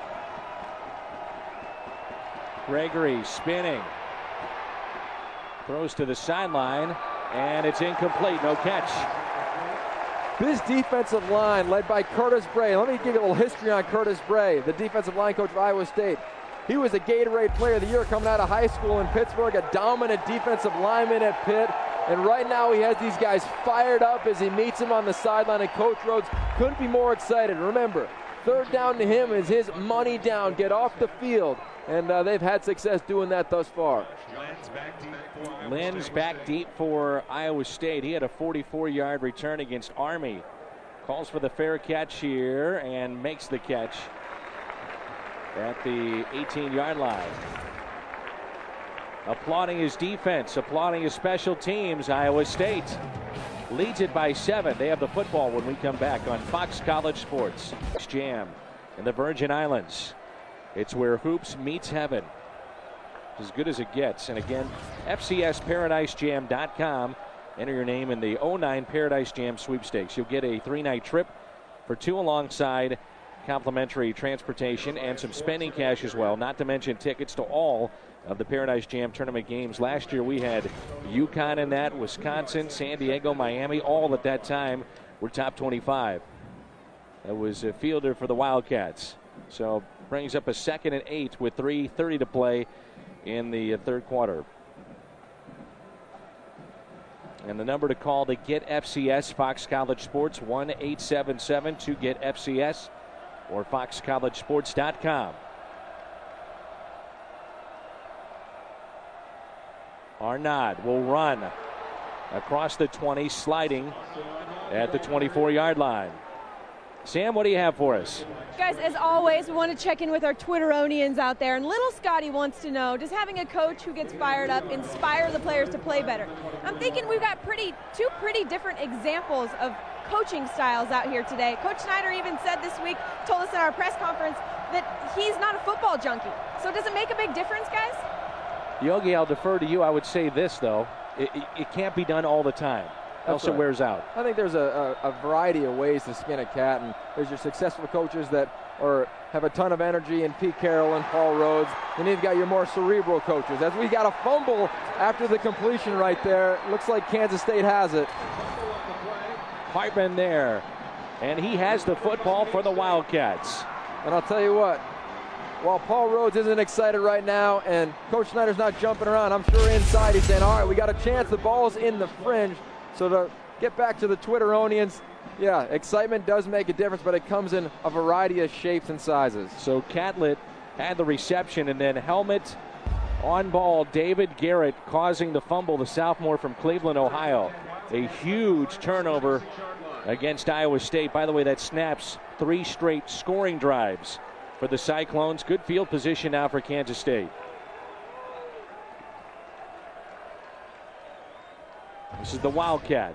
Gregory spinning. Throws to the sideline, and it's incomplete. No catch. This defensive line, led by Curtis Bray. Let me give you a little history on Curtis Bray, the defensive line coach of Iowa State. He was a Gatorade Player of the Year coming out of high school in Pittsburgh, a dominant defensive lineman at Pitt. And right now he has these guys fired up as he meets them on the sideline, and Coach Rhodes couldn't be more excited. Remember, third down to him is his money down, get off the field. And uh, they've had success doing that thus far. Lynn's back deep for Iowa State. He had a forty-four yard return against Army. Calls for the fair catch here and makes the catch at the eighteen yard line. Applauding his defense, applauding his special teams. Iowa State leads it by seven. They have the football when we come back on Fox College Sports. Jam in the Virgin Islands. It's where hoops meets heaven. As good as it gets. And again, F C S Paradise Jam dot com. Enter your name in the oh nine Paradise Jam sweepstakes. You'll get a three-night trip for two alongside complimentary transportation and some spending cash as well, not to mention tickets to all of the Paradise Jam tournament games. Last year we had UConn in that, Wisconsin, San Diego, Miami, all at that time were top twenty-five. That was a fielder for the Wildcats. So brings up a second and eight with three thirty to play in the third quarter. And the number to call to get F C S, Fox College Sports, one eight seven seven to get F C S or Fox College Sports dot com. Arnaud will run across the twenty, sliding at the twenty-four yard line. Sam, what do you have for us? Guys, as always, we want to check in with our Twitteronians out there. And little Scotty wants to know, does having a coach who gets fired up inspire the players to play better? I'm thinking we've got pretty two pretty different examples of coaching styles out here today. Coach Snyder even said this week, told us in our press conference, that he's not a football junkie. So does it make a big difference, guys? Yogi, I'll defer to you. I would say this, though. It, it, it can't be done all the time. Else it wears out. I think there's a, a, a variety of ways to skin a cat, and there's your successful coaches that are have a ton of energy, and Pete Carroll and Paul Rhodes, and you've got your more cerebral coaches. As we got a fumble after the completion right there, looks like Kansas State has it. Hartman there, and he has the football for the Wildcats. And I'll tell you what, while Paul Rhodes isn't excited right now and Coach Snyder's not jumping around, I'm sure inside he's saying, all right, we got a chance, the ball's in the fringe. So to get back to the Twitteronians, yeah, excitement does make a difference, but it comes in a variety of shapes and sizes. So Catlett had the reception, and then helmet on ball, David Garrett causing the fumble, the sophomore from Cleveland, Ohio. A huge turnover against Iowa State. By the way, that snaps three straight scoring drives for the Cyclones. Good field position now for Kansas State. This is the Wildcat.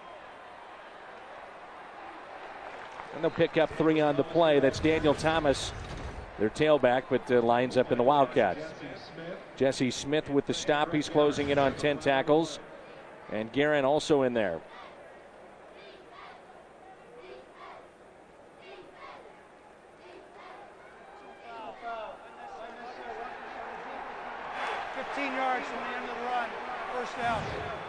And they'll pick up three on the play. That's Daniel Thomas, their tailback, but uh, lines up in the Wildcat. Jesse Smith with the stop. He's closing in on ten tackles. And Guerin also in there. fifteen yards from the end of the run. First down.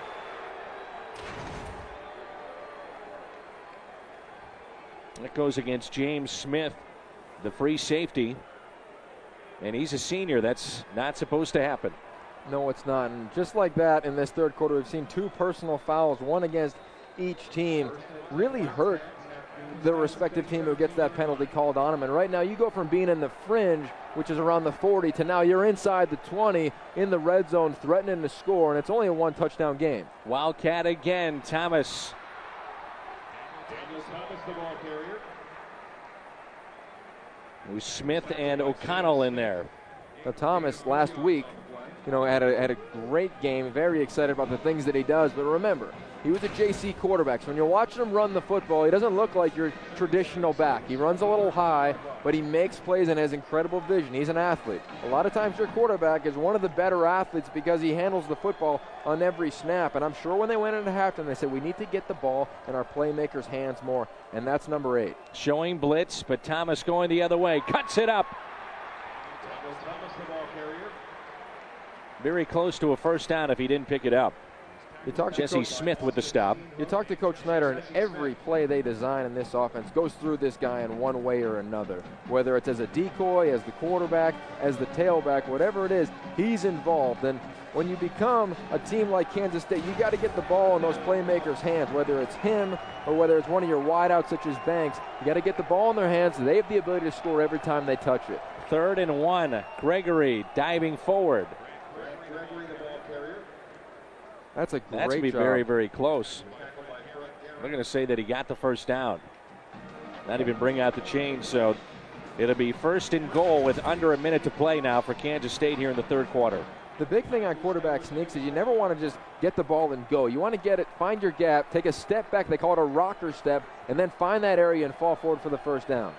That goes against James Smith, the free safety. And he's a senior. That's not supposed to happen. No, it's not. And just like that, in this third quarter, we've seen two personal fouls, one against each team, really hurt the respective team who gets that penalty called on them. And right now, you go from being in the fringe, which is around the forty, to now you're inside the twenty in the red zone, threatening to score, and it's only a one-touchdown game. Wildcat again, Thomas. Daniel Thomas, the ball carrier. With Smith and O'Connell in there. Now, Thomas last week, you know, had a, had a great game, very excited about the things that he does. But remember, he was a J C quarterback. So when you're watching him run the football, he doesn't look like your traditional back. He runs a little high, but he makes plays and has incredible vision. He's an athlete. A lot of times your quarterback is one of the better athletes because he handles the football on every snap. And I'm sure when they went into halftime, they said, we need to get the ball in our playmakers' hands more. And that's number eight. Showing blitz, but Thomas going the other way. Cuts it up. Very close to a first down if he didn't pick it up. You talk Jesse Coach, Smith with the stop. You talk to Coach Snyder, and every play they design in this offense goes through this guy in one way or another. Whether it's as a decoy, as the quarterback, as the tailback, whatever it is, he's involved. And when you become a team like Kansas State, you got to get the ball in those playmakers' hands, whether it's him or whether it's one of your wideouts such as Banks. You got to get the ball in their hands. They have the ability to score every time they touch it. Third and one. Gregory diving forward. That's a great That's going to be job. very, very close. We're going to say that he got the first down. Not even bring out the chain, so it'll be first and goal with under a minute to play now for Kansas State here in the third quarter. The big thing on quarterback sneaks is you never want to just get the ball and go. You want to get it, find your gap, take a step back, they call it a rocker step, and then find that area and fall forward for the first down.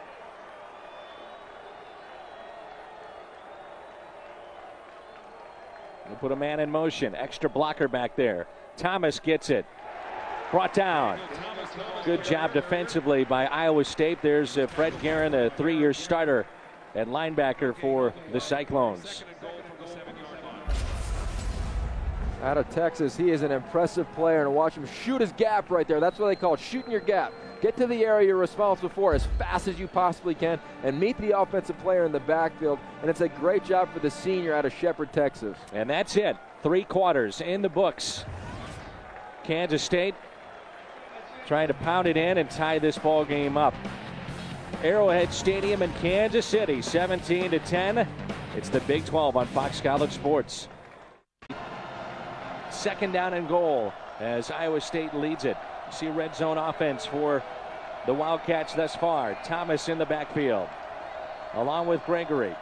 We'll put a man in motion. Extra blocker back there. Thomas gets it. Brought down. Good job defensively by Iowa State. There's uh, Fred Guerin, a three-year starter at linebacker for the Cyclones. Out of Texas, he is an impressive player, and watch him shoot his gap right there. That's what they call it, shooting your gap. Get to the area you're responsible for as fast as you possibly can and meet the offensive player in the backfield. And it's a great job for the senior out of Shepherd, Texas. And that's it. Three quarters in the books. Kansas State trying to pound it in and tie this ball game up. Arrowhead Stadium in Kansas City, seventeen to ten. It's the Big twelve on Fox College Sports. Second down and goal as Iowa State leads it. See red zone offense for the Wildcats thus far. Thomas in the backfield along with Gregory.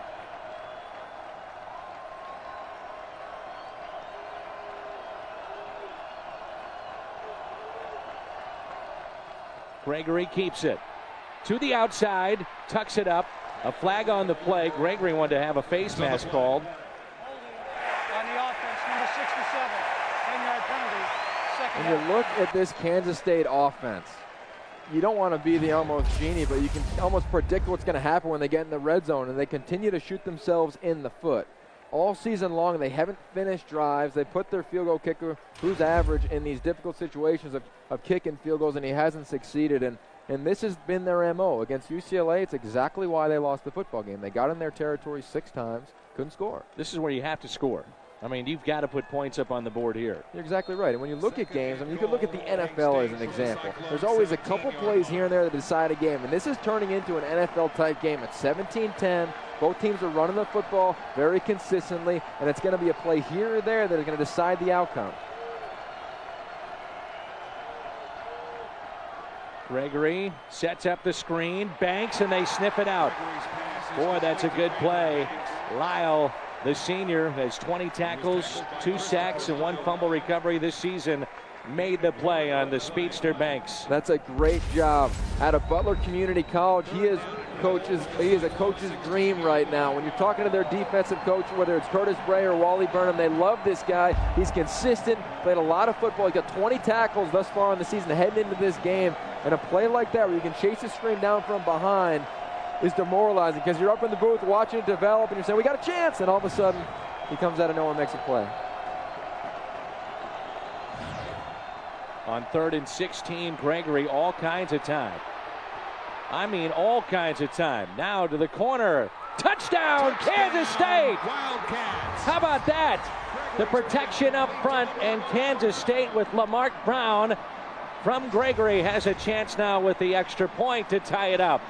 Gregory keeps it to the outside, tucks it up. A flag on the play. Gregory wanted to have a face mask called. On the offense, number sixty-seven, ten-yard penalty. Second When you look at this Kansas State offense, you don't want to be the almost genie, but you can almost predict what's going to happen when they get in the red zone, and they continue to shoot themselves in the foot. All season long, they haven't finished drives. They put their field goal kicker, who's average, in these difficult situations of, of kicking field goals, and he hasn't succeeded. And, and this has been their M O. Against U C L A, it's exactly why they lost the football game. They got in their territory six times, couldn't score. This is where you have to score. I mean, you've got to put points up on the board here. You're exactly right. And when you look at games, I mean, you could look at the N F L as an example. There's always a couple plays here and there that decide a game. And this is turning into an N F L-type game. It's seventeen ten. Both teams are running the football very consistently, and it's going to be a play here or there that is going to decide the outcome. Gregory sets up the screen, Banks, and they sniff it out. Boy, that's a good play. Lyle, the senior, has twenty tackles, two sacks, and one fumble recovery this season. Made the play on the speedster Banks. That's a great job. Out of Butler Community College, he is coaches. He is a coach's dream right now. When you're talking to their defensive coach, whether it's Curtis Bray or Wally Burnham, they love this guy. He's consistent, played a lot of football. He's got twenty tackles thus far in the season heading into this game. And a play like that where you can chase the screen down from behind is demoralizing because you're up in the booth watching it develop and you're saying, we got a chance. And all of a sudden, he comes out of nowhere and makes a play. On third and sixteen, Gregory, all kinds of time. I mean, all kinds of time. Now to the corner. Touchdown, Touchdown Kansas State! Wildcats. How about that? The protection up front, and Kansas State with Lamarck Brown from Gregory has a chance now with the extra point to tie it up.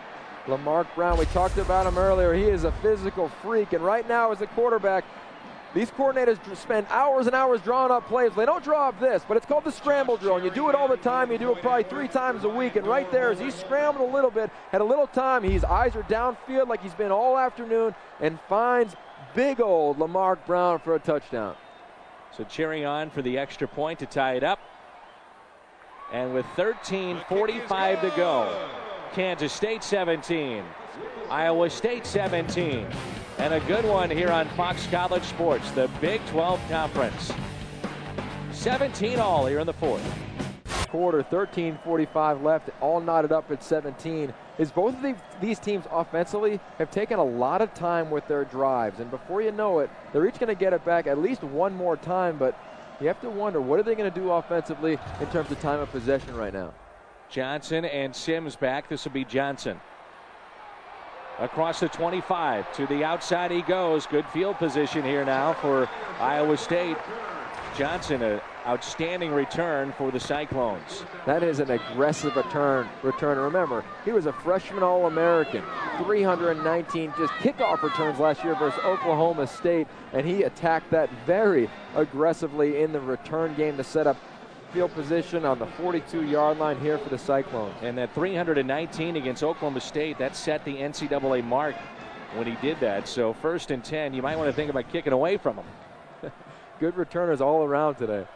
Lamarck Brown, we talked about him earlier. He is a physical freak, and right now as a quarterback, These coordinators spend hours and hours drawing up plays. They don't draw up this, but it's called the scramble drill, and you do it all the time. You do it probably three times a week, and right there, as he scrambled a little bit, had a little time, his eyes are downfield like he's been all afternoon, and finds big old Lamar Brown for a touchdown. So cheering on for the extra point to tie it up. And with thirteen forty-five to go, Kansas State seventeen, Iowa State seventeen. And a good one here on Fox College Sports, the Big twelve Conference. seventeen all here in the fourth. Quarter, thirteen forty-five left, all knotted up at seventeen. Is both of the, these teams offensively have taken a lot of time with their drives, and before you know it, they're each going to get it back at least one more time, but you have to wonder, what are they going to do offensively in terms of time of possession right now? Johnson and Sims back. This will be Johnson. Across the twenty-five, to the outside he goes. Good field position here now for Iowa State. Johnson, an outstanding return for the Cyclones. That is an aggressive return. Return. Remember, he was a freshman All-American. three hundred nineteen just kickoff returns last year versus Oklahoma State, and he attacked that very aggressively in the return game to set up field position on the forty-two yard line here for the Cyclones. And that three hundred nineteen against Oklahoma State, that set the N C double A mark when he did that. So first and ten, you might want to think about kicking away from him. Good returners all around today.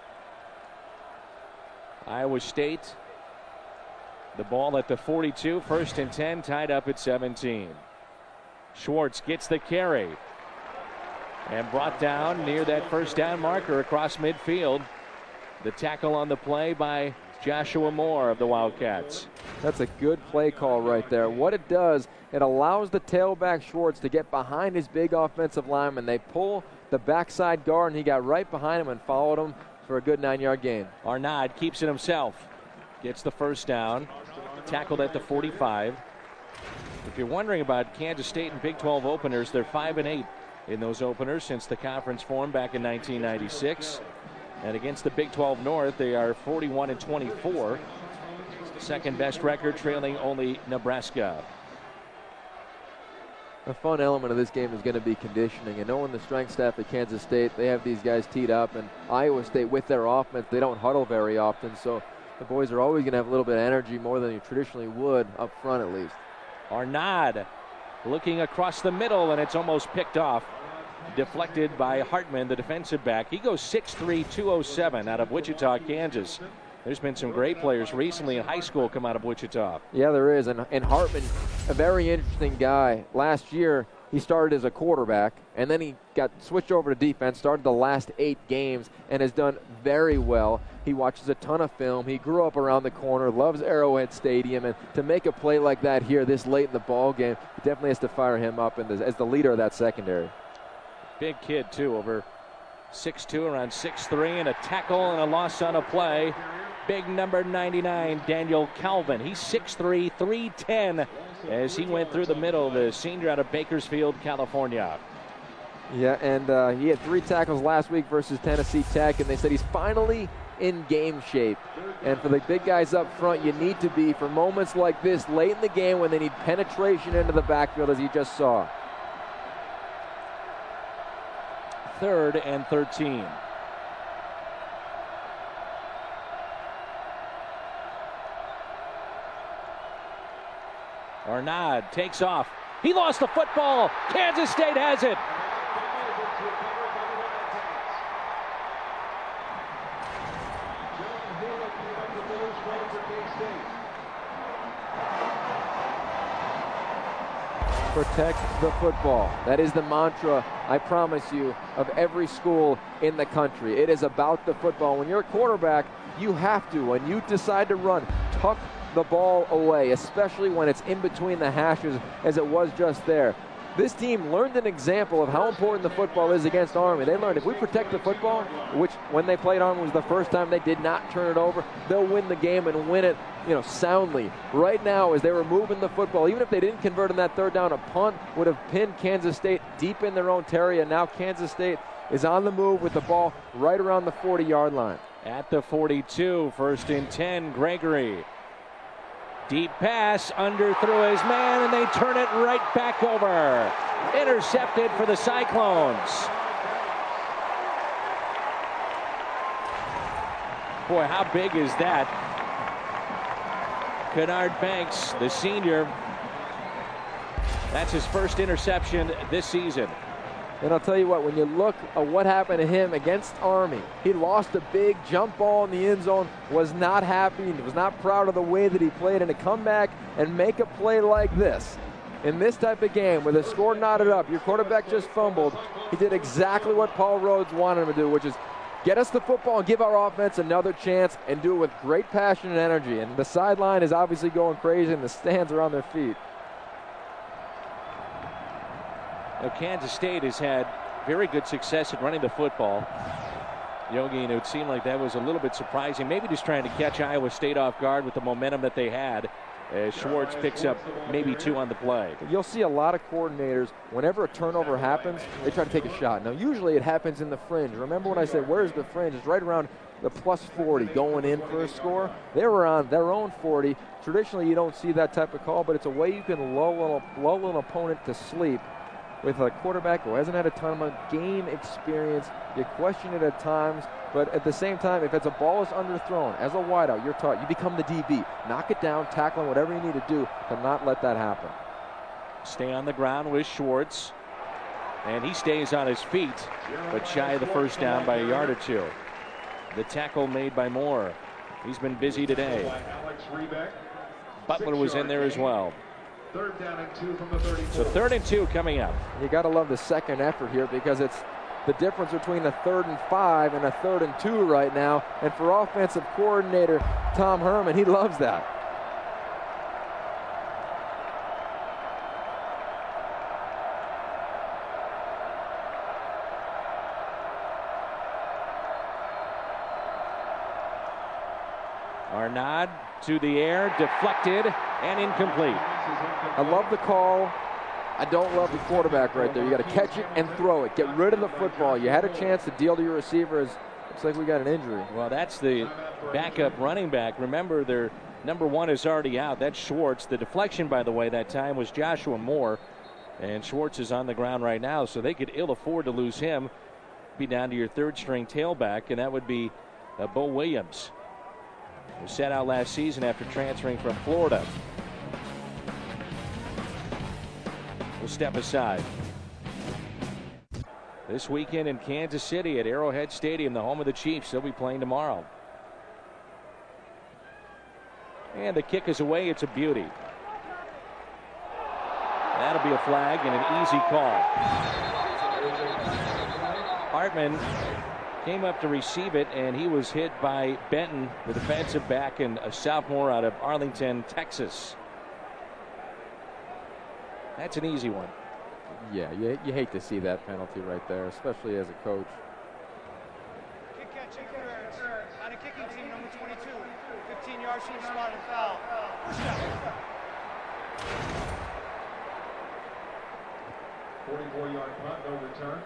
Iowa State, the ball at the forty-two, first and ten, tied up at seventeen. Schwartz gets the carry and brought down near that first down marker across midfield. The tackle on the play by Joshua Moore of the Wildcats. That's a good play call right there. What it does, it allows the tailback Schwartz to get behind his big offensive lineman. They pull the backside guard, and he got right behind him and followed him for a good nine-yard gain. Arnaud keeps it himself. Gets the first down. Tackled at the forty-five. If you're wondering about Kansas State and Big twelve openers, they're five and eight in those openers since the conference formed back in nineteen ninety-six. And against the Big twelve North, they are forty-one and twenty-four. Second best record, trailing only Nebraska. A fun element of this game is going to be conditioning, and knowing the strength staff at Kansas State, they have these guys teed up, and Iowa State with their offense, they don't huddle very often, so the boys are always going to have a little bit of energy, more than you traditionally would up front at least. Arnaud looking across the middle, and it's almost picked off. Deflected by Hartman, the defensive back. He goes six three, two oh seven out of Wichita, Kansas. There's been some great players recently in high school come out of Wichita. Yeah, there is. And, and Hartman, a very interesting guy. Last year, he started as a quarterback, and then he got switched over to defense, started the last eight games, and has done very well. He watches a ton of film. He grew up around the corner, loves Arrowhead Stadium, and to make a play like that here this late in the ball game, definitely has to fire him up in the, as the leader of that secondary. Big kid, too, over six two, around six three, and a tackle and a loss on a play. Big number ninety-nine, Daniel Calvin. He's six three, three ten as he went through the middle, the senior out of Bakersfield, California. Yeah, and uh, he had three tackles last week versus Tennessee Tech, and they said he's finally in game shape. And for the big guys up front, you need to be for moments like this late in the game when they need penetration into the backfield, as you just saw. Third and thirteen. Arnaud takes off. He lost the football. Kansas State has it. Protect the football. That is the mantra, I promise you, of every school in the country. It is about the football. When you're a quarterback, you have to, when you decide to run, tuck the ball away, especially when it's in between the hashes as it was just there. This team learned an example of how important the football is against Army. They learned if we protect the football, which when they played Army was the first time they did not turn it over, they'll win the game and win it, you know, soundly. Right now, as they were moving the football, even if they didn't convert on that third down, a punt would have pinned Kansas State deep in their own territory, and now Kansas State is on the move with the ball right around the forty yard line. At the forty-two, first and ten, Gregory. Deep pass, under through his man, and they turn it right back over. Intercepted for the Cyclones. Boy, how big is that? Kennard Banks, the senior, that's his first interception this season. And I'll tell you what, when you look at what happened to him against Army, he lost a big jump ball in the end zone, was not happy, was not proud of the way that he played, and to come back and make a play like this in this type of game where the score knotted up, your quarterback just fumbled, he did exactly what Paul Rhodes wanted him to do, which is get us the football and give our offense another chance and do it with great passion and energy. And the sideline is obviously going crazy and the stands are on their feet. Now, Kansas State has had very good success at running the football. Yogi, and it would seem like that was a little bit surprising. Maybe just trying to catch Iowa State off guard with the momentum that they had. As Schwartz picks up maybe two on the play. You'll see a lot of coordinators, whenever a turnover happens, they try to take a shot. Now, usually it happens in the fringe. Remember when I said, where's the fringe? It's right around the plus forty going in for a score. They were on their own forty. Traditionally, you don't see that type of call, but it's a way you can lull, lull an opponent to sleep. With a quarterback who hasn't had a ton of game experience, you question it at times, but at the same time, if it's a ball is underthrown, as a wideout, you're taught, you become the D B. Knock it down, tackle him, whatever you need to do to not let that happen. Stay on the ground with Schwartz, and he stays on his feet, but shy of the first down by a yard or two. The tackle made by Moore. He's been busy today. Butler was in there as well. Third down and two from the thirty-four. So third and two coming up. You got to love the second effort here because it's the difference between a third and five and a third and two right now. And for offensive coordinator Tom Herman, he loves that. Arnaud to the air, deflected and incomplete. I love the call. I don't love the quarterback right there. You got to catch it and throw it. Get rid of the football. You had a chance to deal to your receivers. Looks like we got an injury. Well, that's the backup running back. Remember, their number one is already out. That's Schwartz. The deflection, by the way, that time was Joshua Moore. And Schwartz is on the ground right now, so they could ill afford to lose him. Be down to your third string tailback, and that would be uh, Bo Williams, who sat out last season after transferring from Florida. We'll step aside. This weekend in Kansas City at Arrowhead Stadium, the home of the Chiefs. They'll be playing tomorrow. And the kick is away. It's a beauty. That'll be a flag and an easy call. Hartman came up to receive it, and he was hit by Benton, the defensive back and a sophomore out of Arlington, Texas. That's an easy one. Yeah, you, you hate to see that penalty right there, especially as a coach. Kick catch interference on a kicking team, number twenty-two. fifteen yards from the spot and foul. First down. forty-four yard punt, no return.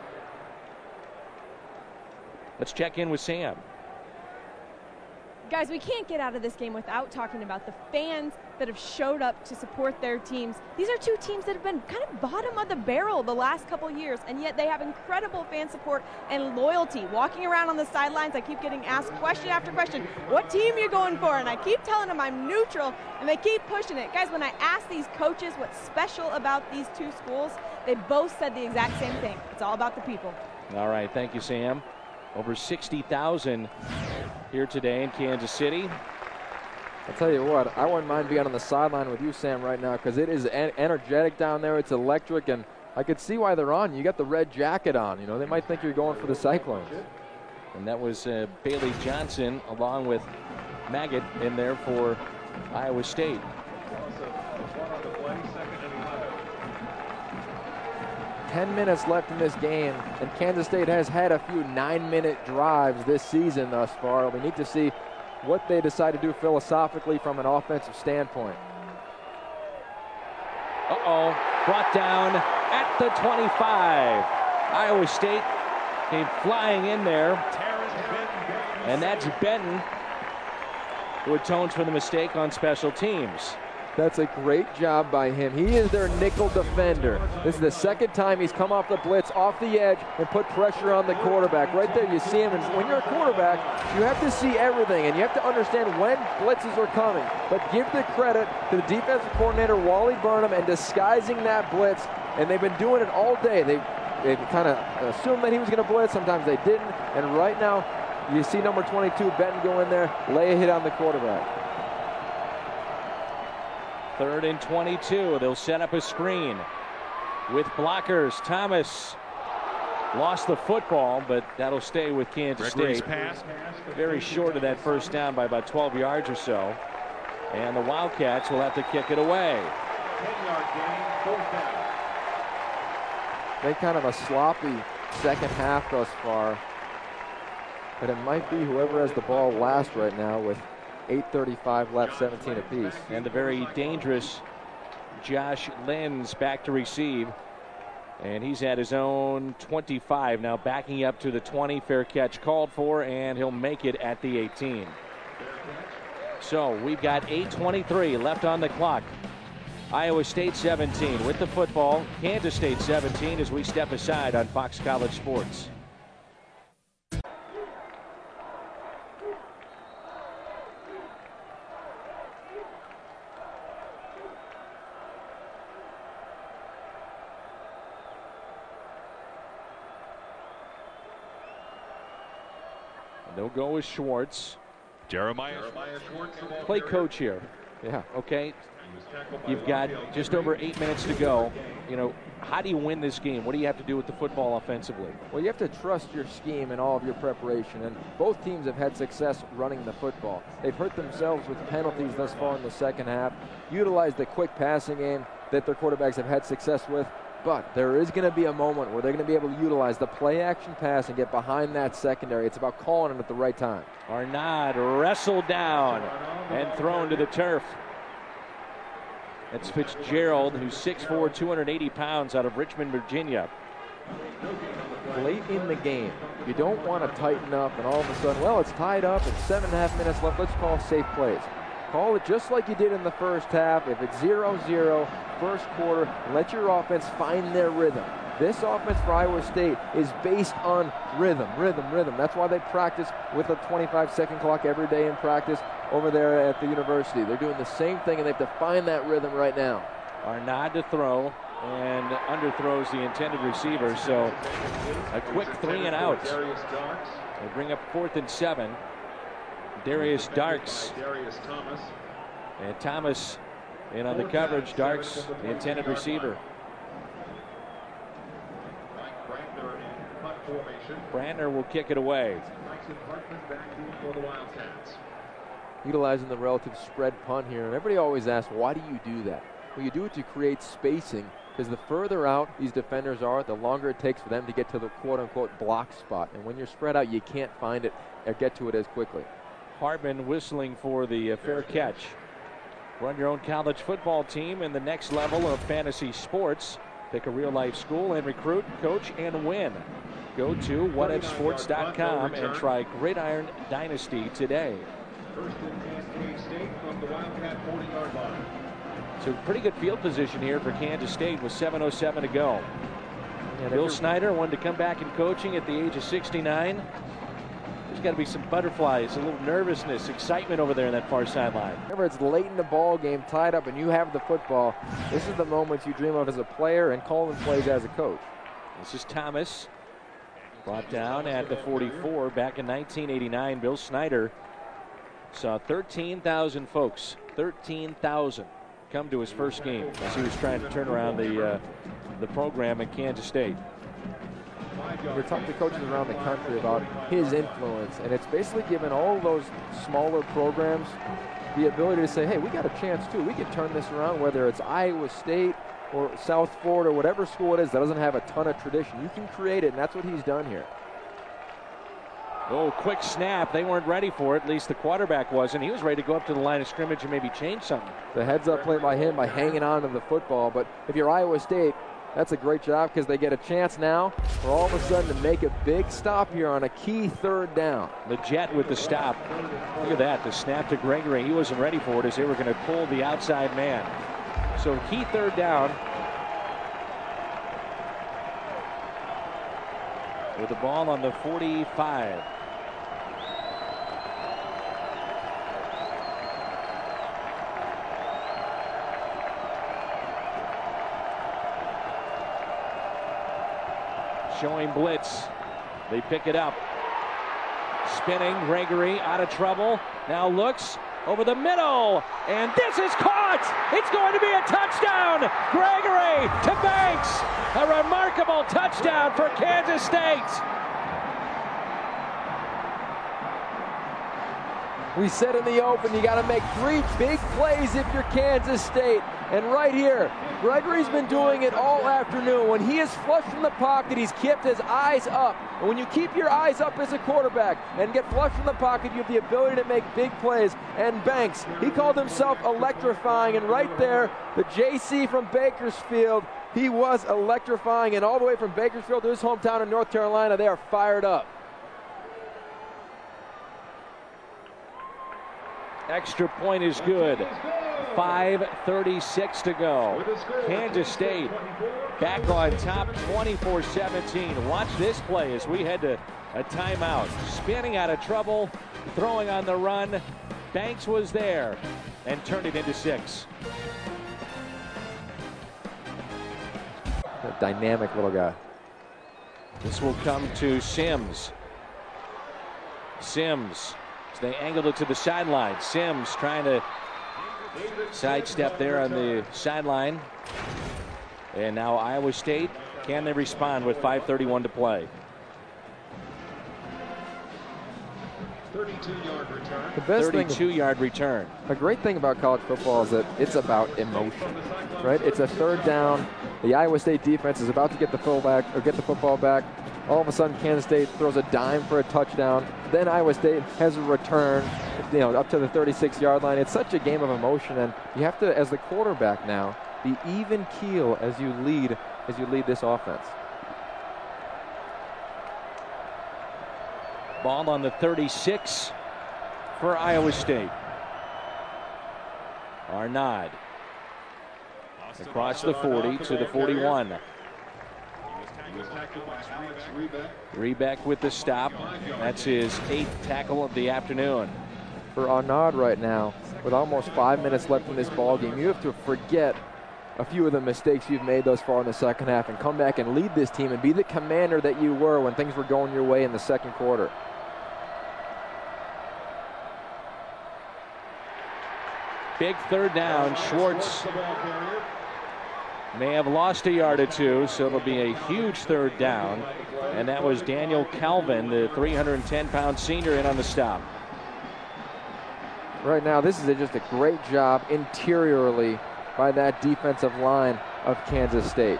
Let's check in with Sam. Guys, we can't get out of this game without talking about the fans that have showed up to support their teams. These are two teams that have been kind of bottom of the barrel the last couple years, and yet they have incredible fan support and loyalty. Walking around on the sidelines, I keep getting asked question after question, what team are you going for? And I keep telling them I'm neutral, and they keep pushing it. Guys, when I asked these coaches what's special about these two schools, they both said the exact same thing. It's all about the people. All right, thank you, Sam. Over sixty thousand here today in Kansas City. I'll tell you what, I wouldn't mind being on the sideline with you, Sam, right now, because it is en energetic down there. It's electric, and I could see why they're on. You got the red jacket on. You know, they might think you're going for the Cyclones. And that was uh, Bailey Johnson along with Maggot in there for Iowa State. ten minutes left in this game, and Kansas State has had a few nine-minute drives this season thus far. We need to see what they decide to do philosophically from an offensive standpoint. Uh-oh, brought down at the twenty-five. Iowa State came flying in there, and that's Benton, who atones for the mistake on special teams. That's a great job by him. He is their nickel defender. This is the second time he's come off the blitz, off the edge, and put pressure on the quarterback. Right there, you see him. And when you're a quarterback, you have to see everything, and you have to understand when blitzes are coming. But give the credit to the defensive coordinator, Wally Burnham, and disguising that blitz. And they've been doing it all day. They they kind of assumed that he was going to blitz. Sometimes they didn't. And right now, you see number twenty-two, Benton, go in there, lay a hit on the quarterback. Third and twenty-two. They'll set up a screen with blockers. Thomas lost the football, but that'll stay with Kansas Gregory's State. pass. Very short of that first down by about twelve yards or so. And the Wildcats will have to kick it away. ten-yard gain, fourth down. They kind of a sloppy second half thus far. But it might be whoever has the ball last right now with eight thirty-five left, seventeen apiece. And the very dangerous Josh Lenz back to receive. And he's at his own twenty-five now, backing up to the twenty. Fair catch called for, and he'll make it at the eighteen. So we've got eight twenty-three left on the clock. Iowa State seventeen with the football. Kansas State seventeen as we step aside on Fox College Sports. They'll go with Schwartz. Jeremiah Schwartz. Play coach here. Yeah. Okay. You've got just over eight minutes to go. You know, how do you win this game? What do you have to do with the football offensively? Well, you have to trust your scheme and all of your preparation, and both teams have had success running the football. They've hurt themselves with penalties thus far in the second half, utilized the quick passing game that their quarterbacks have had success with, but there is going to be a moment where they're going to be able to utilize the play-action pass and get behind that secondary. It's about calling it at the right time. Arnaud wrestled down and thrown to the turf. That's Fitzgerald, who's six four, two hundred eighty pounds, out of Richmond, Virginia. Late in the game, you don't want to tighten up and all of a sudden, well, it's tied up, it's seven and a half minutes left, let's call safe plays. Call it just like you did in the first half. If it's zero zero, first quarter, let your offense find their rhythm. This offense for Iowa State is based on rhythm, rhythm, rhythm. That's why they practice with a twenty-five second clock every day in practice over there at the university. They're doing the same thing, and they have to find that rhythm right now. Arnaud to throw, and underthrows the intended receiver, so a quick three and out. They bring up fourth and seven. Darius Darks. And Thomas in on the coverage. Darks, the intended receiver. Brandner will kick it away. Utilizing the relative spread punt here. And everybody always asks, why do you do that? Well, you do it to create spacing, because the further out these defenders are, the longer it takes for them to get to the quote-unquote block spot. And when you're spread out, you can't find it or get to it as quickly. Hardman whistling for the uh, fair catch. Run your own college football team in the next level of fantasy sports. Pick a real-life school and recruit, coach, and win. Go to what if sports dot com and try Gridiron Dynasty today. First and ten, K-State from the Wildcat forty-yard line. So pretty good field position here for Kansas State with seven oh seven to go. Yeah, Bill Snyder wanted to come back in coaching at the age of sixty-nine. There's got to be some butterflies, a little nervousness, excitement over there in that far sideline. Remember, it's late in the ball game, tied up, and you have the football. This is the moments you dream of as a player and calling plays as a coach. This is Thomas, brought down at the forty-four. Back in nineteen eighty-nine, Bill Snyder saw thirteen thousand folks, thirteen thousand come to his first game as he was trying to turn around the uh, the program at Kansas State. We're talking to coaches around the country about his influence, and it's basically given all those smaller programs the ability to say, hey, we got a chance too. We can turn this around, whether it's Iowa State or South Florida, whatever school it is that doesn't have a ton of tradition. You can create it, and that's what he's done here. Oh, quick snap. They weren't ready for it. At least the quarterback wasn't. He was ready to go up to the line of scrimmage and maybe change something. The heads-up play by him by hanging on to the football. But if you're Iowa State, That's a great job because they get a chance now for all of a sudden to make a big stop here on a key third down. The Jet with the stop. Look at that, the snap to Gregory. He wasn't ready for it as they were going to pull the outside man. So key third down. With the ball on the forty-five. Showing blitz. They pick it up. Spinning, Gregory out of trouble. Now looks over the middle. And this is caught. It's going to be a touchdown. Gregory to Banks. A remarkable touchdown for Kansas State. We said in the open, you got to make three big plays if you're Kansas State. And right here, Gregory's been doing it all afternoon. When he is flush from the pocket, he's kept his eyes up. And when you keep your eyes up as a quarterback and get flush from the pocket, you have the ability to make big plays. And Banks, he called himself electrifying. And right there, the J C from Bakersfield, he was electrifying. And all the way from Bakersfield to his hometown in North Carolina, they are fired up. Extra point is good. five thirty-six to go. Kansas State back on top, twenty-four seventeen. Watch this play as we head to a timeout. Spinning out of trouble, throwing on the run. Banks was there and turned it into six. A dynamic little guy. This will come to Sims. Sims. They angled it to the sideline. Sims trying to sidestep there on the sideline. And now Iowa State, can they respond with five thirty-one to play? thirty-two yard return. The best thirty-two thing, yard return. a great thing about college football is that it's about emotion, right? It's a third down. The Iowa State defense is about to get the fullback or get the football back. All of a sudden, Kansas State throws a dime for a touchdown. Then Iowa State has a return, you know, up to the thirty-six yard line. It's such a game of emotion, and you have to, as the quarterback now, be even keel as you lead as you lead this offense. Ball on the thirty-six for Iowa State. Arnaud across the forty to the forty-one. Rebeck with the stop. That's his eighth tackle of the afternoon. For Arnaud right now, with almost five minutes left in this ball game, you have to forget a few of the mistakes you've made thus far in the second half and come back and lead this team and be the commander that you were when things were going your way in the second quarter. Big third down. Schwartz may have lost a yard or two, so it'll be a huge third down. And that was Daniel Calvin, the three hundred ten pound senior, in on the stop. Right now, this is a, just a great job interiorly by that defensive line of Kansas State.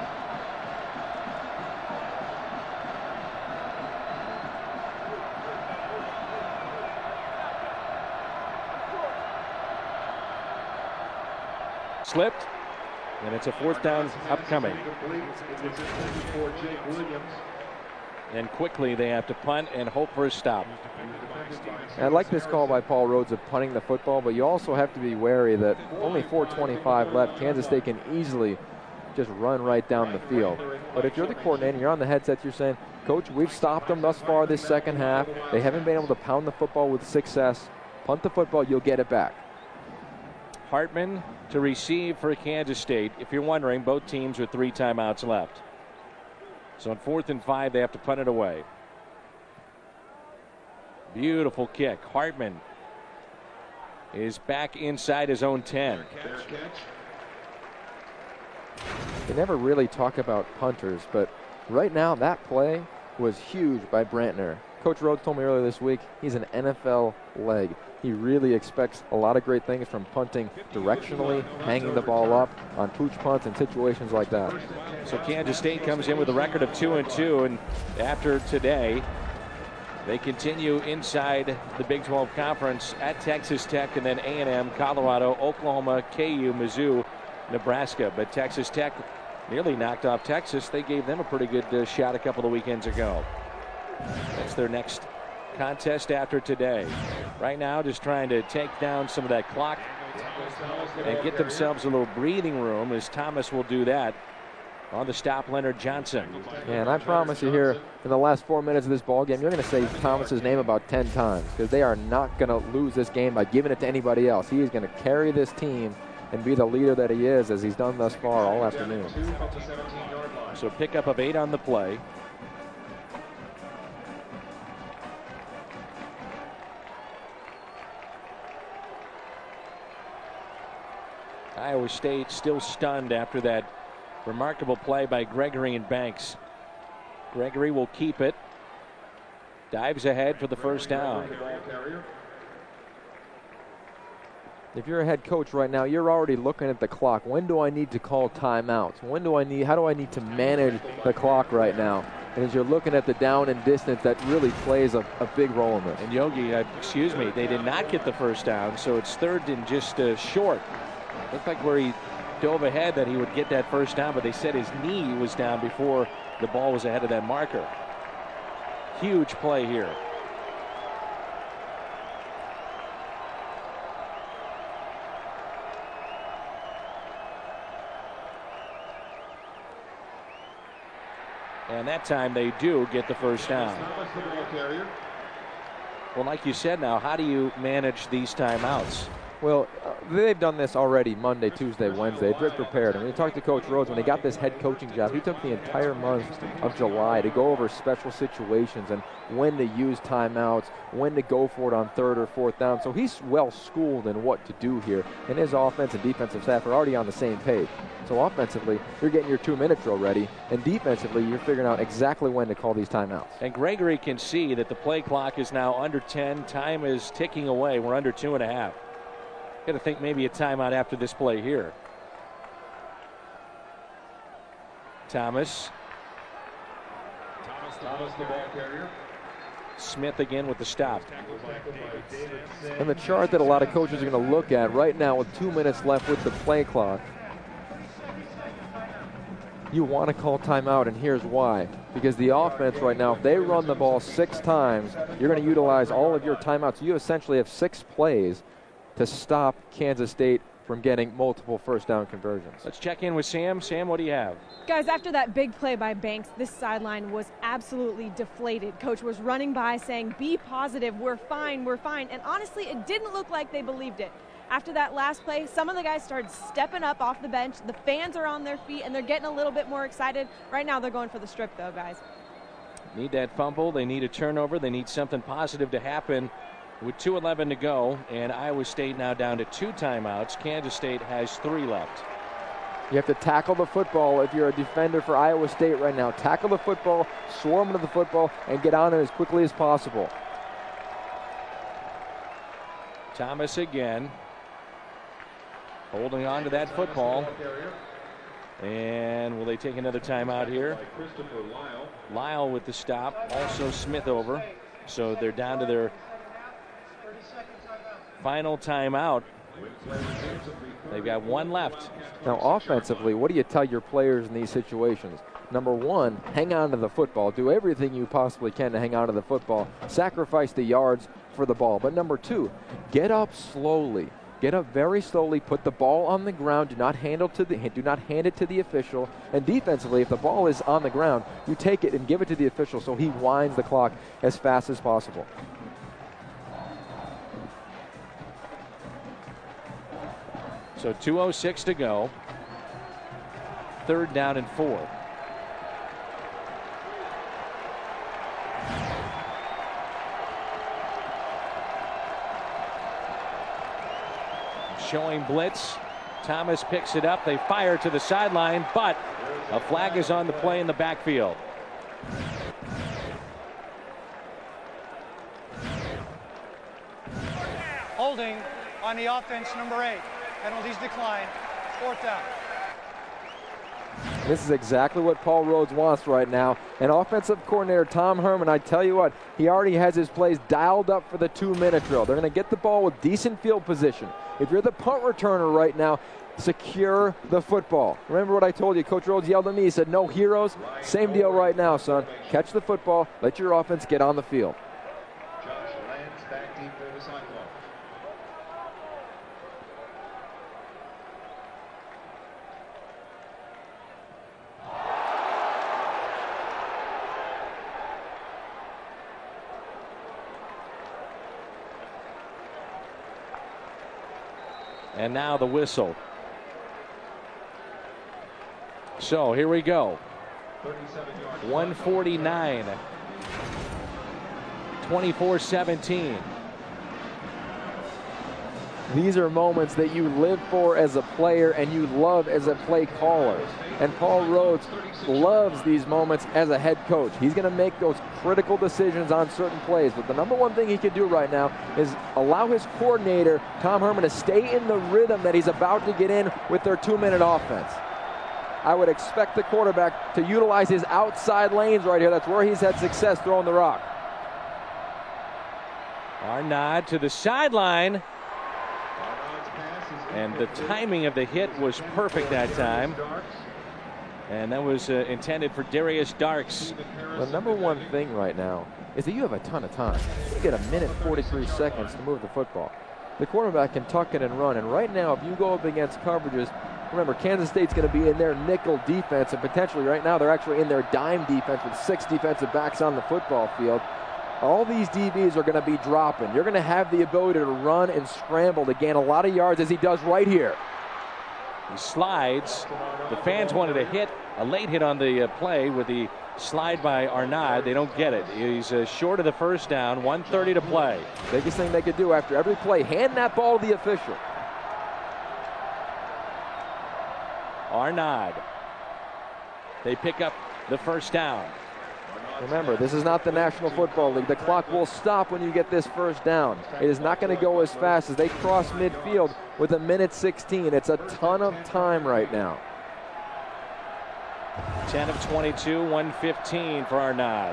Slipped, and it's a fourth down upcoming. And quickly they have to punt and hope for a stop. I like this call by Paul Rhodes of punting the football, but you also have to be wary that only four twenty-five left. Kansas State can easily just run right down the field. But if you're the coordinator, you're on the headsets, you're saying, Coach, we've stopped them thus far this second half. They haven't been able to pound the football with success. Punt the football, you'll get it back. Hartman to receive for Kansas State. If you're wondering, both teams with three timeouts left. So on fourth and five, they have to punt it away. Beautiful kick. Hartman is back inside his own ten. They never really talk about punters, but right now that play was huge by Brantner. Coach Rhodes told me earlier this week he's an N F L leg. He really expects a lot of great things from punting directionally, hanging the ball up on pooch punts and situations like that. So Kansas State comes in with a record of two and two, and after today, they continue inside the Big twelve Conference at Texas Tech and then A and M, Colorado, Oklahoma, K U, Mizzou, Nebraska. But Texas Tech nearly knocked off Texas. They gave them a pretty good uh, shot a couple of weekends ago. That's their next contest after today. Right now, just trying to take down some of that clock and get themselves a little breathing room, as Thomas will do that on the stop, Leonard Johnson. Yeah, and I promise you here, in the last four minutes of this ball game, you're going to say Thomas's name about ten times, because they are not going to lose this game by giving it to anybody else. He is going to carry this team and be the leader that he is, as he's done thus far all afternoon. So pickup of eight on the play. Iowa State still stunned after that remarkable play by Gregory and Banks. Gregory will keep it. Dives ahead for the first down. If you're a head coach right now, you're already looking at the clock. When do I need to call timeouts? When do I need, how do I need to manage the clock right now? And as you're looking at the down and distance, that really plays a, a big role in this. And Yogi, uh, excuse me, they did not get the first down, so it's third and just uh, short. Looked like where he dove ahead that he would get that first down, but they said his knee was down before the ball was ahead of that marker. Huge play here. And that time they do get the first down. Well, like you said now, how do you manage these timeouts? Well, uh, they've done this already Monday, Tuesday, Wednesday. They're prepared. And when you talk to Coach Rhodes, when he got this head coaching job, he took the entire month of July to go over special situations and when to use timeouts, when to go for it on third or fourth down. So he's well schooled in what to do here. And his offense and defensive staff are already on the same page. So offensively, you're getting your two-minute drill ready. And defensively, you're figuring out exactly when to call these timeouts. And Gregory can see that the play clock is now under ten. Time is ticking away. We're under two and a half. Got to think maybe a timeout after this play here. Thomas. Thomas, Thomas the ball carrier. Smith again with the stop. And the chart that a lot of coaches are going to look at right now with two minutes left with the play clock, you want to call timeout, and here's why. Because the offense right now, if they run the ball six times, you're going to utilize all of your timeouts. You essentially have six plays to stop Kansas State from getting multiple first down conversions. Let's check in with Sam. Sam, what do you have? Guys, after that big play by Banks, this sideline was absolutely deflated. Coach was running by saying, be positive, we're fine, we're fine. And honestly, it didn't look like they believed it. After that last play, some of the guys started stepping up off the bench. The fans are on their feet, and they're getting a little bit more excited. Right now, they're going for the strip, though, guys. Need that fumble. They need a turnover. They need something positive to happen. With two eleven to go, and Iowa State now down to two timeouts. Kansas State has three left. You have to tackle the football if you're a defender for Iowa State right now. Tackle the football, swarm to the football, and get on it as quickly as possible. Thomas again, holding on to that football. And will they take another timeout here? Lyle with the stop, also Smith over. So they're down to their final timeout. They've got one left. Now offensively, what do you tell your players in these situations? Number one, hang on to the football. Do everything you possibly can to hang on to the football. Sacrifice the yards for the ball. But number two, get up slowly. Get up very slowly. Put the ball on the ground. Do not handle to the do not hand it to the official. And defensively, if the ball is on the ground, you take it and give it to the official so he winds the clock as fast as possible. So two oh six to go. Third down and four. Showing blitz. Thomas picks it up. They fire to the sideline, but a flag is on the play in the backfield. Holding on the offense, number eight. Penalties decline. Fourth down. This is exactly what Paul Rhodes wants right now. And offensive coordinator Tom Herman, I tell you what, he already has his plays dialed up for the two-minute drill. They're going to get the ball with decent field position. If you're the punt returner right now, secure the football. Remember what I told you? Coach Rhodes yelled at me. He said, no heroes. Same deal right now, son. Catch the football. Let your offense get on the field. Josh lands back deep for the Cyclones. And now the whistle. So here we go. one forty-nine. twenty-four seventeen. These are moments that you live for as a player and you love as a play caller. And Paul Rhodes loves these moments as a head coach. He's going to make those critical decisions on certain plays. But the number one thing he can do right now is allow his coordinator, Tom Herman, to stay in the rhythm that he's about to get in with their two-minute offense. I would expect the quarterback to utilize his outside lanes right here. That's where he's had success throwing the rock. Arrowhead to the sideline. And the timing of the hit was perfect that time. And that was uh, intended for Darius Darks. The number one thing right now is that you have a ton of time. You get a minute forty-three seconds to move the football. The quarterback can tuck it and run. And right now, if you go up against coverages, remember, Kansas State's going to be in their nickel defense, and potentially right now they're actually in their dime defense with six defensive backs on the football field. All these D Bs are going to be dropping. You're going to have the ability to run and scramble to gain a lot of yards, as he does right here. He slides. The fans wanted a hit, a late hit on the uh, play with the slide by Arrowhead. They don't get it. He's uh, short of the first down. one thirty to play. Biggest thing they could do after every play, hand that ball to the official. Arrowhead. They pick up the first down. Remember, this is not the National Football League. The clock will stop when you get this first down. It is not going to go as fast as they cross midfield with a minute sixteen. It's a ton of time right now. ten of twenty-two, one fifteen for Arrowhead.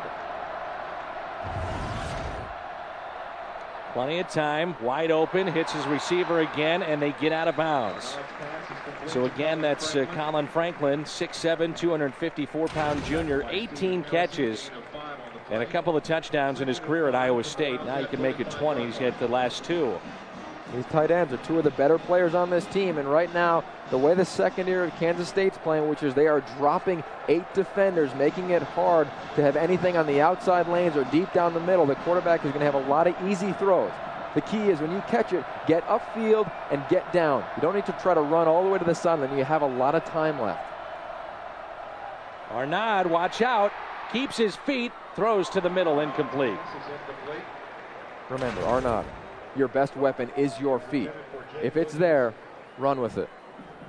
Plenty of time, wide open, hits his receiver again, and they get out of bounds. So again, that's uh, Colin Franklin, six seven, two hundred fifty-four pound junior, eighteen catches, and a couple of touchdowns in his career at Iowa State. Now he can make it twenty. He's got the last two. These tight ends are two of the better players on this team, and right now, the way the secondary of Kansas State's playing, which is they are dropping eight defenders, making it hard to have anything on the outside lanes or deep down the middle, the quarterback is going to have a lot of easy throws. The key is when you catch it, get upfield and get down. You don't need to try to run all the way to the sideline. You have a lot of time left. Arrowhead, watch out, keeps his feet, throws to the middle, incomplete. Remember, Arrowhead, your best weapon is your feet. If it's there, run with it.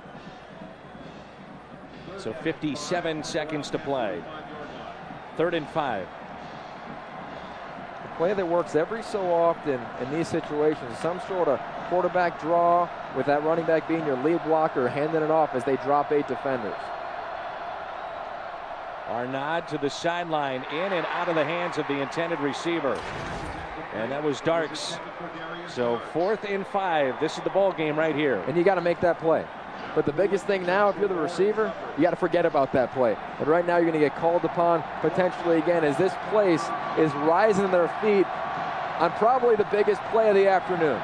So fifty-seven seconds to play. Third and five. The play that works every so often in these situations, some sort of quarterback draw with that running back being your lead blocker, handing it off as they drop eight defenders. Arrowhead to the sideline, in and out of the hands of the intended receiver. And that was Darks. So fourth and five. This is the ball game right here. And you got to make that play. But the biggest thing now, if you're the receiver, you got to forget about that play. And right now, you're going to get called upon potentially again as this place is rising to their feet on probably the biggest play of the afternoon.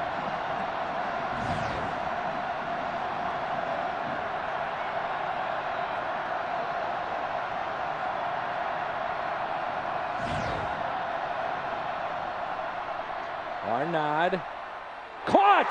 Arrowhead caught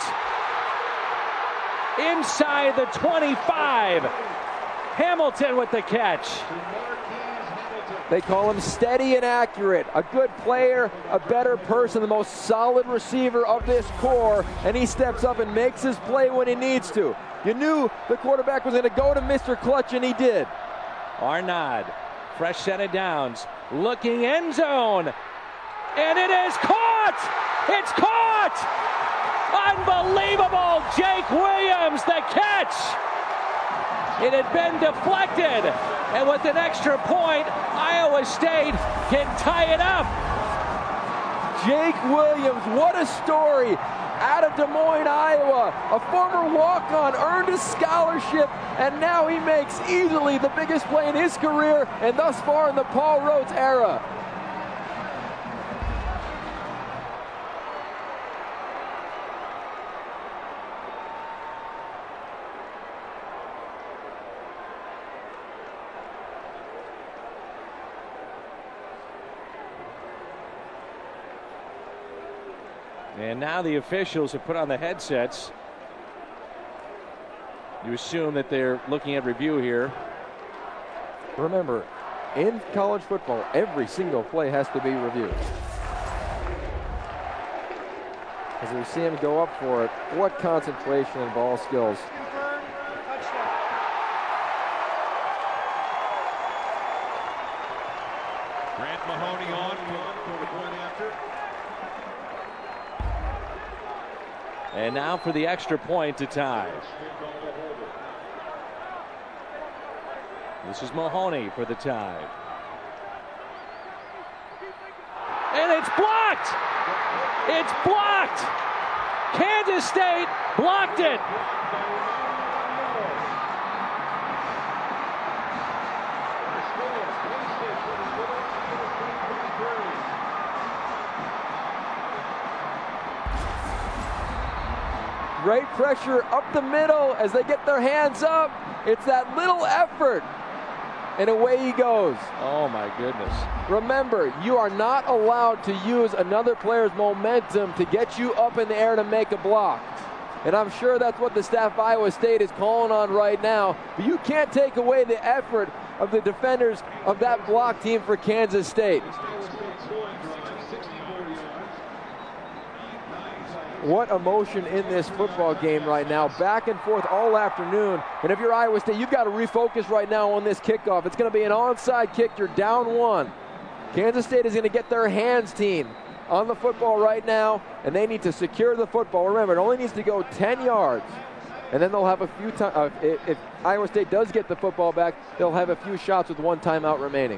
inside the twenty-five. Hamilton with the catch. They call him steady and accurate. A good player, a better person, the most solid receiver of this core, and he steps up and makes his play when he needs to. You knew the quarterback was going to go to Mister Clutch, and he did. Arrowhead, fresh set of downs, looking end zone, and it is caught! It's caught! Unbelievable! Jake Williams, the catch! It had been deflected, and with an extra point, Iowa State can tie it up. Jake Williams, what a story. Out of Des Moines, Iowa, a former walk-on, earned a scholarship, and now he makes easily the biggest play in his career and thus far in the Paul Rhodes era. And now the officials have put on the headsets. You assume that they're looking at review here. Remember, in college football, every single play has to be reviewed. As we see him go up for it, what concentration and ball skills. Grant Mahoney on for the point after. And now for the extra point to tie. This is Mahoney for the tie. And it's blocked! It's blocked! Kansas State blocked it! Great pressure up the middle as they get their hands up. It's that little effort. And away he goes. Oh my goodness. Remember, you are not allowed to use another player's momentum to get you up in the air to make a block. And I'm sure that's what the staff of Iowa State is calling on right now. But you can't take away the effort of the defenders of that block team for Kansas State. What emotion in this football game right now. Back and forth all afternoon. And if you're Iowa State, you've got to refocus right now on this kickoff. It's going to be an onside kick. You're down one. Kansas State is going to get their hands team on the football right now, and they need to secure the football. Remember, it only needs to go ten yards, and then they'll have a few times. Uh, if, if Iowa State does get the football back, they'll have a few shots with one timeout remaining.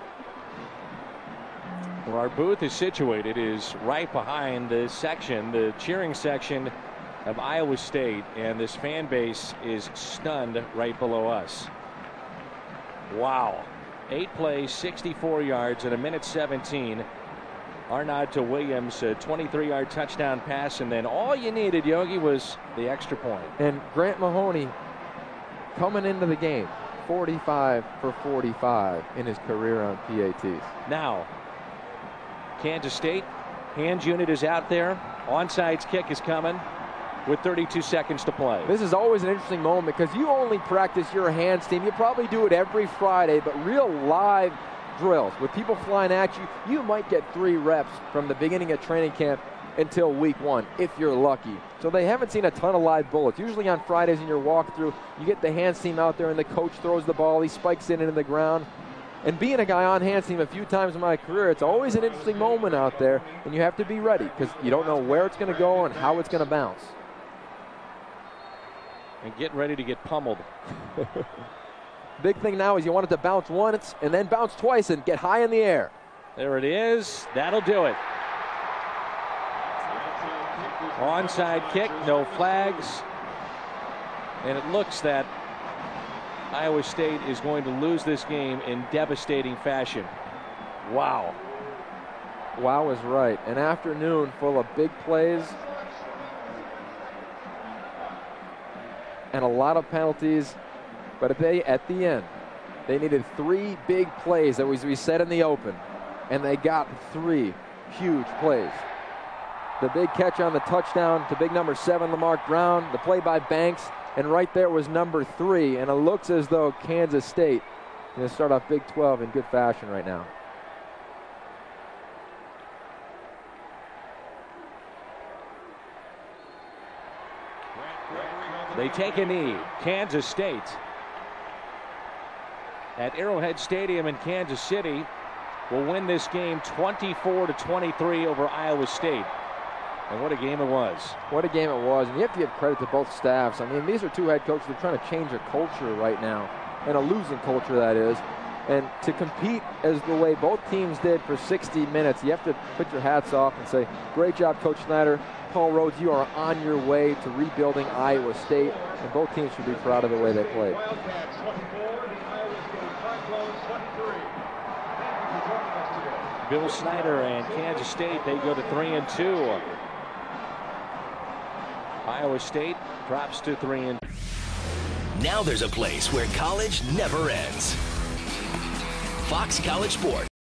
Where our booth is situated is right behind the section, the cheering section of Iowa State, and this fan base is stunned right below us. Wow. Eight plays, sixty-four yards in a minute seventeen. Arnod to Williams, a twenty-three yard touchdown pass, and then all you needed, Yogi, was the extra point. And Grant Mahoney coming into the game, forty-five for forty-five in his career on P A Ts. Now, Kansas State, hands unit is out there. Onside kick is coming with thirty-two seconds to play. This is always an interesting moment because you only practice your hands team. You probably do it every Friday, but real live drills with people flying at you, you might get three reps from the beginning of training camp until week one, if you're lucky. So they haven't seen a ton of live bullets. Usually on Fridays in your walkthrough, you get the hands team out there and the coach throws the ball, he spikes it into the ground. And being a guy on hands team a few times in my career, it's always an interesting moment out there, and you have to be ready because you don't know where it's going to go and how it's going to bounce. And get ready to get pummeled. Big thing now is you want it to bounce once and then bounce twice and get high in the air. There it is. That'll do it. Onside kick, no flags. And it looks that Iowa State is going to lose this game in devastating fashion. Wow. Wow is right. An afternoon full of big plays and a lot of penalties. But they, at the end, they needed three big plays that was we said in the open, and they got three huge plays. The big catch on the touchdown to big number seven, Lamarck Brown, the play by Banks, and right there was number three, and it looks as though Kansas State is going to start off Big twelve in good fashion right now. They take a knee. Kansas State at Arrowhead Stadium in Kansas City will win this game twenty-four to twenty-three over Iowa State. And what a game it was. What a game it was. And you have to give credit to both staffs. I mean, these are two head coaches. They're trying to change a culture right now, and a losing culture, that is. And to compete as the way both teams did for sixty minutes, you have to put your hats off and say, great job, Coach Snyder. Paul Rhodes, you are on your way to rebuilding Iowa State, and both teams should be proud of the way they played. Wildcats twenty-four, the Iowa State Cyclones twenty-three. Thank you for joining us today. Bill Snyder and Kansas State, they go to three and two. Iowa State drops to three and two. Now there's a place where college never ends. Fox College Sports.